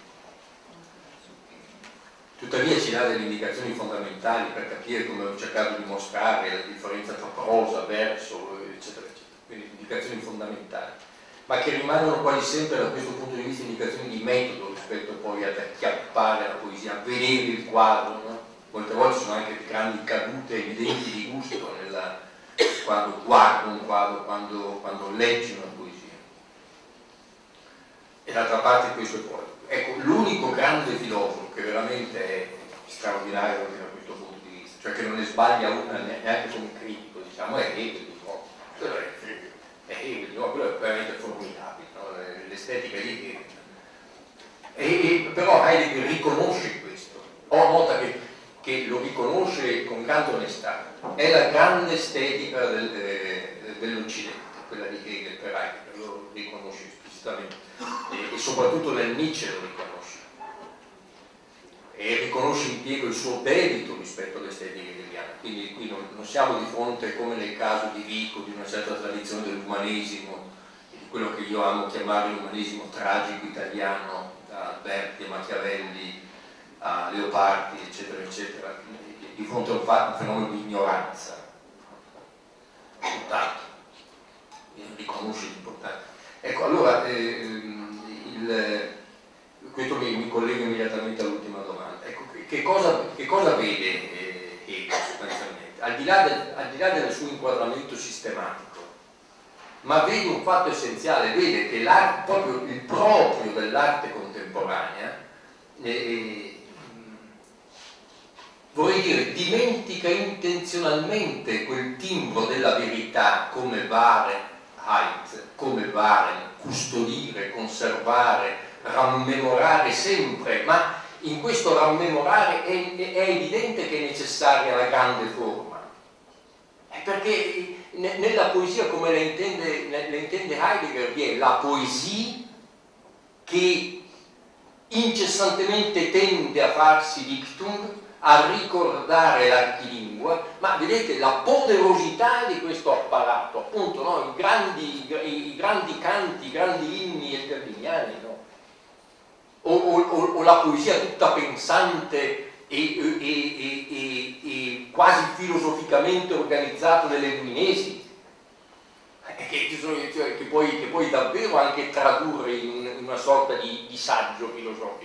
Tuttavia ci dà delle indicazioni fondamentali per capire, come ho cercato di mostrare, la differenza tra prosa, verso, eccetera, eccetera. Quindi indicazioni fondamentali, ma che rimangono quasi sempre da questo punto di vista indicazioni di metodo rispetto poi ad acchiappare la poesia, a vedere il quadro, no? Molte volte sono anche grandi cadute evidenti di gusto quando guardo un quadro, quando leggi una poesia. E d'altra parte questo è poi. Ecco, l'unico grande filosofo che veramente è straordinario da questo punto di vista, cioè che non ne sbaglia una neanche come critico, diciamo, è Hegel, no? Quello è Hegel, no? Quello è veramente formidabile, no? L'estetica di Hegel. Però Heidegger riconosce questo, nota che lo riconosce con grande onestà, è la grande estetica dell'Occidente, quella di Hegel per Heidegger, lo riconosce esplicitamente, e soprattutto nel Nietzsche lo riconosce, e riconosce in pieno il suo debito rispetto all'estetica hegeliana. Quindi qui non siamo di fronte, come nel caso di Vico, di una certa tradizione dell'umanesimo, di quello che io amo chiamare l'umanesimo tragico italiano, da Alberti a Machiavelli a Leopardi, eccetera, eccetera, di fronte a un fenomeno di ignoranza, tutt'altro, riconosce l'importanza. Ecco, allora, questo mi collega immediatamente all'ultima domanda. Ecco, che cosa vede Hegel sostanzialmente? Al di là del suo inquadramento sistematico, ma vede un fatto essenziale, vede che proprio il proprio dell'arte contemporanea, vorrei dire, dimentica intenzionalmente quel timbro della verità come custodire, conservare, rammemorare sempre, ma in questo rammemorare è evidente che è necessaria la grande forma, perché nella poesia come la intende Heidegger vi è la poesia che incessantemente tende a farsi dictum, a ricordare l'archilingua, ma vedete la poderosità di questo apparato, appunto, no? I grandi canti, i grandi inni elderliniani, no? O la poesia tutta pensante e quasi filosoficamente organizzata delle Udinesi, che puoi davvero anche tradurre in una sorta di saggio filosofico.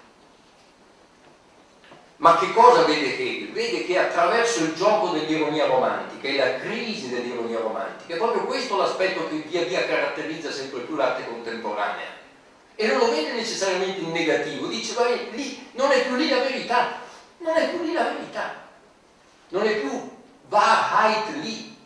Ma che cosa vede Hegel? Vede che attraverso il gioco dell'ironia romantica e la crisi dell'ironia romantica è proprio questo l'aspetto che via via caratterizza sempre più l'arte contemporanea, e non lo vede necessariamente in negativo, dice vabbè, lì non è più lì la verità, non è più lì la verità, non è più Wahrheit lì,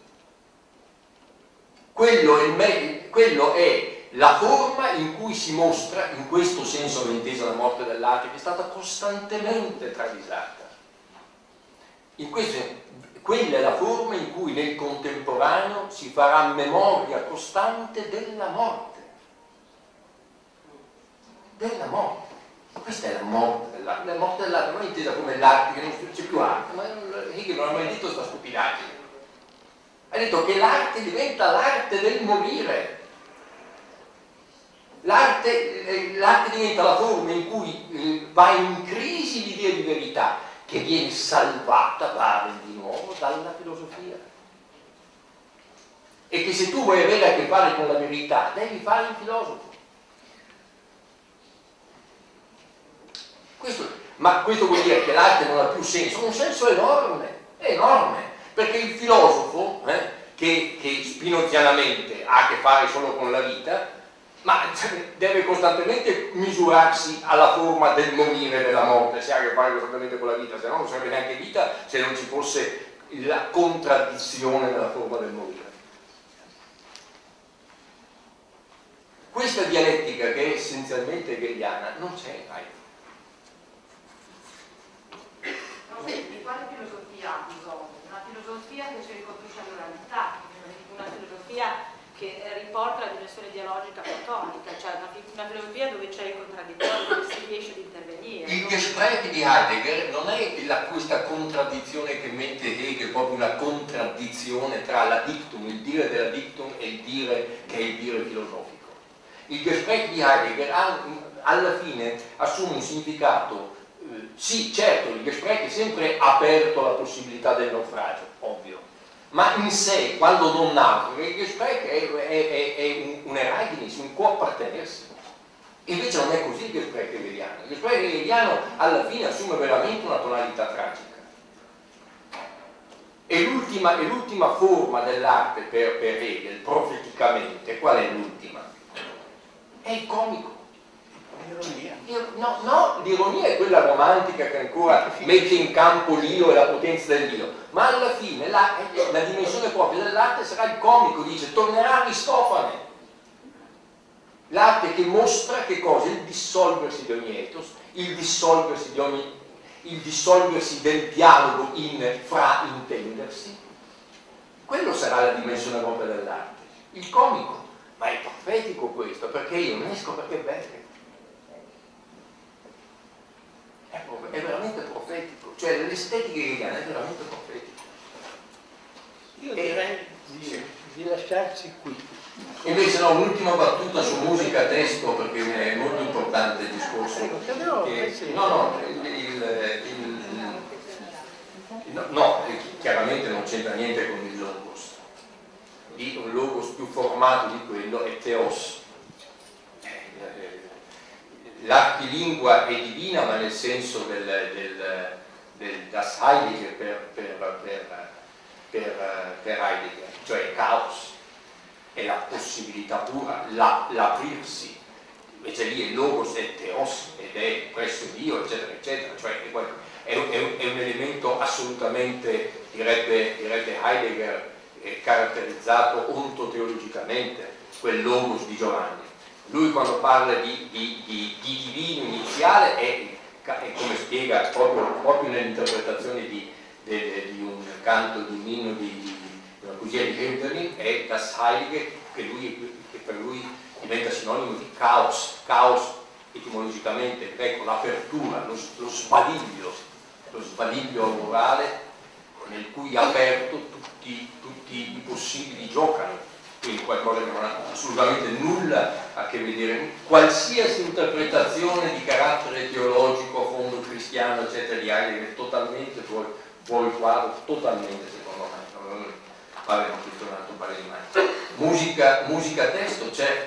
quello è la forma in cui si mostra, in questo senso va intesa la morte dell'arte, che è stata costantemente travisata. Quella è la forma in cui nel contemporaneo si farà memoria costante della morte. Della morte. Questa è la morte dell'arte. La morte dell'arte non è intesa come l'arte, che non c'è più arte, ma Hegel non ha mai detto questa stupidaggine. Ha detto che l'arte diventa l'arte del morire. L'arte diventa la forma in cui va in crisi l'idea di verità, che viene salvata, pare di nuovo, dalla filosofia. E che se tu vuoi avere a che fare con la verità, devi fare il filosofo. Ma questo vuol dire che l'arte non ha più senso, un senso enorme, perché il filosofo, che spinozianamente ha a che fare solo con la vita, ma deve costantemente misurarsi alla forma del morire e della morte, se ha a che fare costantemente con la vita, se no non sarebbe neanche vita se non ci fosse la contraddizione nella forma del morire. Questa dialettica, che è essenzialmente hegeliana, non c'è mai. Di quale filosofia ha bisogno? Una filosofia che si ricostruisce alla realtà, una filosofia che riporta la dimensione dialogica platonica, cioè una filosofia dove c'è il contraddittorio, dove si riesce ad intervenire. Il Gespräch di Heidegger non è questa contraddizione che mette Hegel, proprio una contraddizione tra la dictum, il dire della dictum, e il dire che è il dire filosofico. Il Gespräch di Heidegger alla fine assume un significato, sì, certo, il Gespräch è sempre aperto alla possibilità del naufragio, ovvio, ma in sé, quando non naufraga, il Gespräch è un Ereignis, un può appartenersi. Invece non è così il Gespräch hegeliano. Il Gespräch hegeliano alla fine assume veramente una tonalità tragica. E l'ultima forma dell'arte per Hegel, profeticamente, qual è l'ultima? È il comico. L'ironia. No, l'ironia è quella romantica che ancora mette in campo l'io e la potenza dell'io, ma alla fine la dimensione propria dell'arte sarà il comico, dice, tornerà Aristofane. L'arte che mostra che cosa? Il dissolversi di ogni ethos, il dissolversi del dialogo in fraintendersi. Quello sarà la dimensione propria dell'arte, il comico. Ma è profetico questo, perché io ne esco perché è bello. È veramente profetico, cioè l'estetica hegeliana è veramente profetica. Io direi di lasciarci qui. Invece no, un'ultima battuta su musica testo, perché è molto importante il discorso. Chiaramente non c'entra niente con il logos. Un logos più formato di quello è theos. L'archilingua è divina, ma nel senso del das Heilige per Heidegger, cioè caos, è la possibilità pura, l'aprirsi. Invece lì il logos è theos ed è presso Dio, eccetera, eccetera, cioè è un elemento assolutamente, direbbe Heidegger, caratterizzato ontoteologicamente, quel logos di Giovanni. Lui quando parla di divino iniziale è come spiega proprio nell'interpretazione di un canto, di un inno di una poesia di Hölderlin, è das Heilige, che per lui diventa sinonimo di caos etimologicamente, ecco, l'apertura, lo sbadiglio aurorale nel cui aperto tutti i possibili giocano. Quindi qualcosa che non ha assolutamente nulla a che vedere, qualsiasi interpretazione di carattere teologico, fondo cristiano, eccetera, di Heidegger è totalmente fuori quadro, totalmente, secondo me. Parliamo questo un altro paio di mani. Musica testo c'è,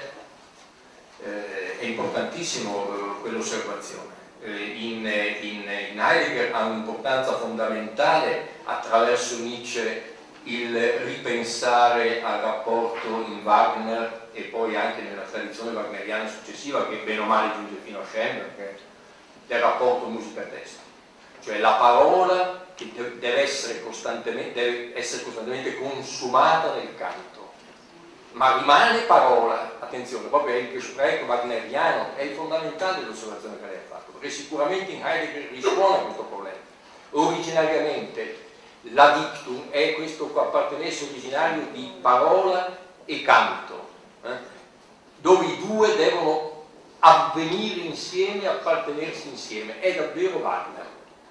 è importantissimo quell'osservazione. In Heidegger ha un'importanza fondamentale attraverso Nietzsche il ripensare al rapporto in Wagner e poi anche nella tradizione wagneriana successiva, che bene o male giunge fino a Schoenberg, del rapporto musica-testo. Cioè la parola che deve essere costantemente consumata nel canto, ma rimane parola. Attenzione, proprio è il spreco wagneriano, è il fondamentale dell'osservazione che lei ha fatto, perché sicuramente in Heidegger risuona questo problema. Originariamente la dictum è questo appartenenza originario di parola e canto, dove i due devono avvenire insieme, appartenersi insieme. È davvero Wagner,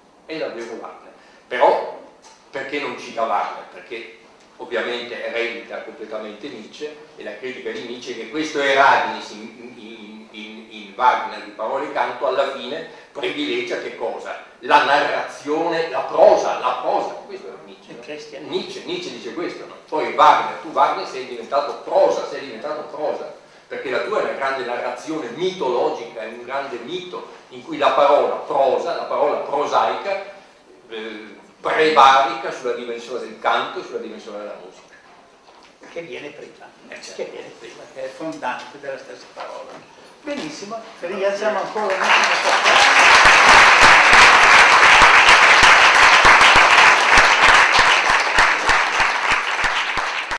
però perché non cita Wagner? Perché ovviamente eredita completamente Nietzsche, e la critica di Nietzsche è che questo Erasmus in Wagner di parola e canto alla fine privilegia che cosa? La narrazione, la prosa, questo è Nietzsche. Nietzsche dice questo, no? Poi Wagner sei diventato prosa, perché la tua è una grande narrazione mitologica, è un grande mito in cui la parola prosa, la parola prosaica, prevarica sulla dimensione del canto e sulla dimensione della musica. Che viene prima, che è fondante della stessa parola. Benissimo, ringraziamo ancora un attimo.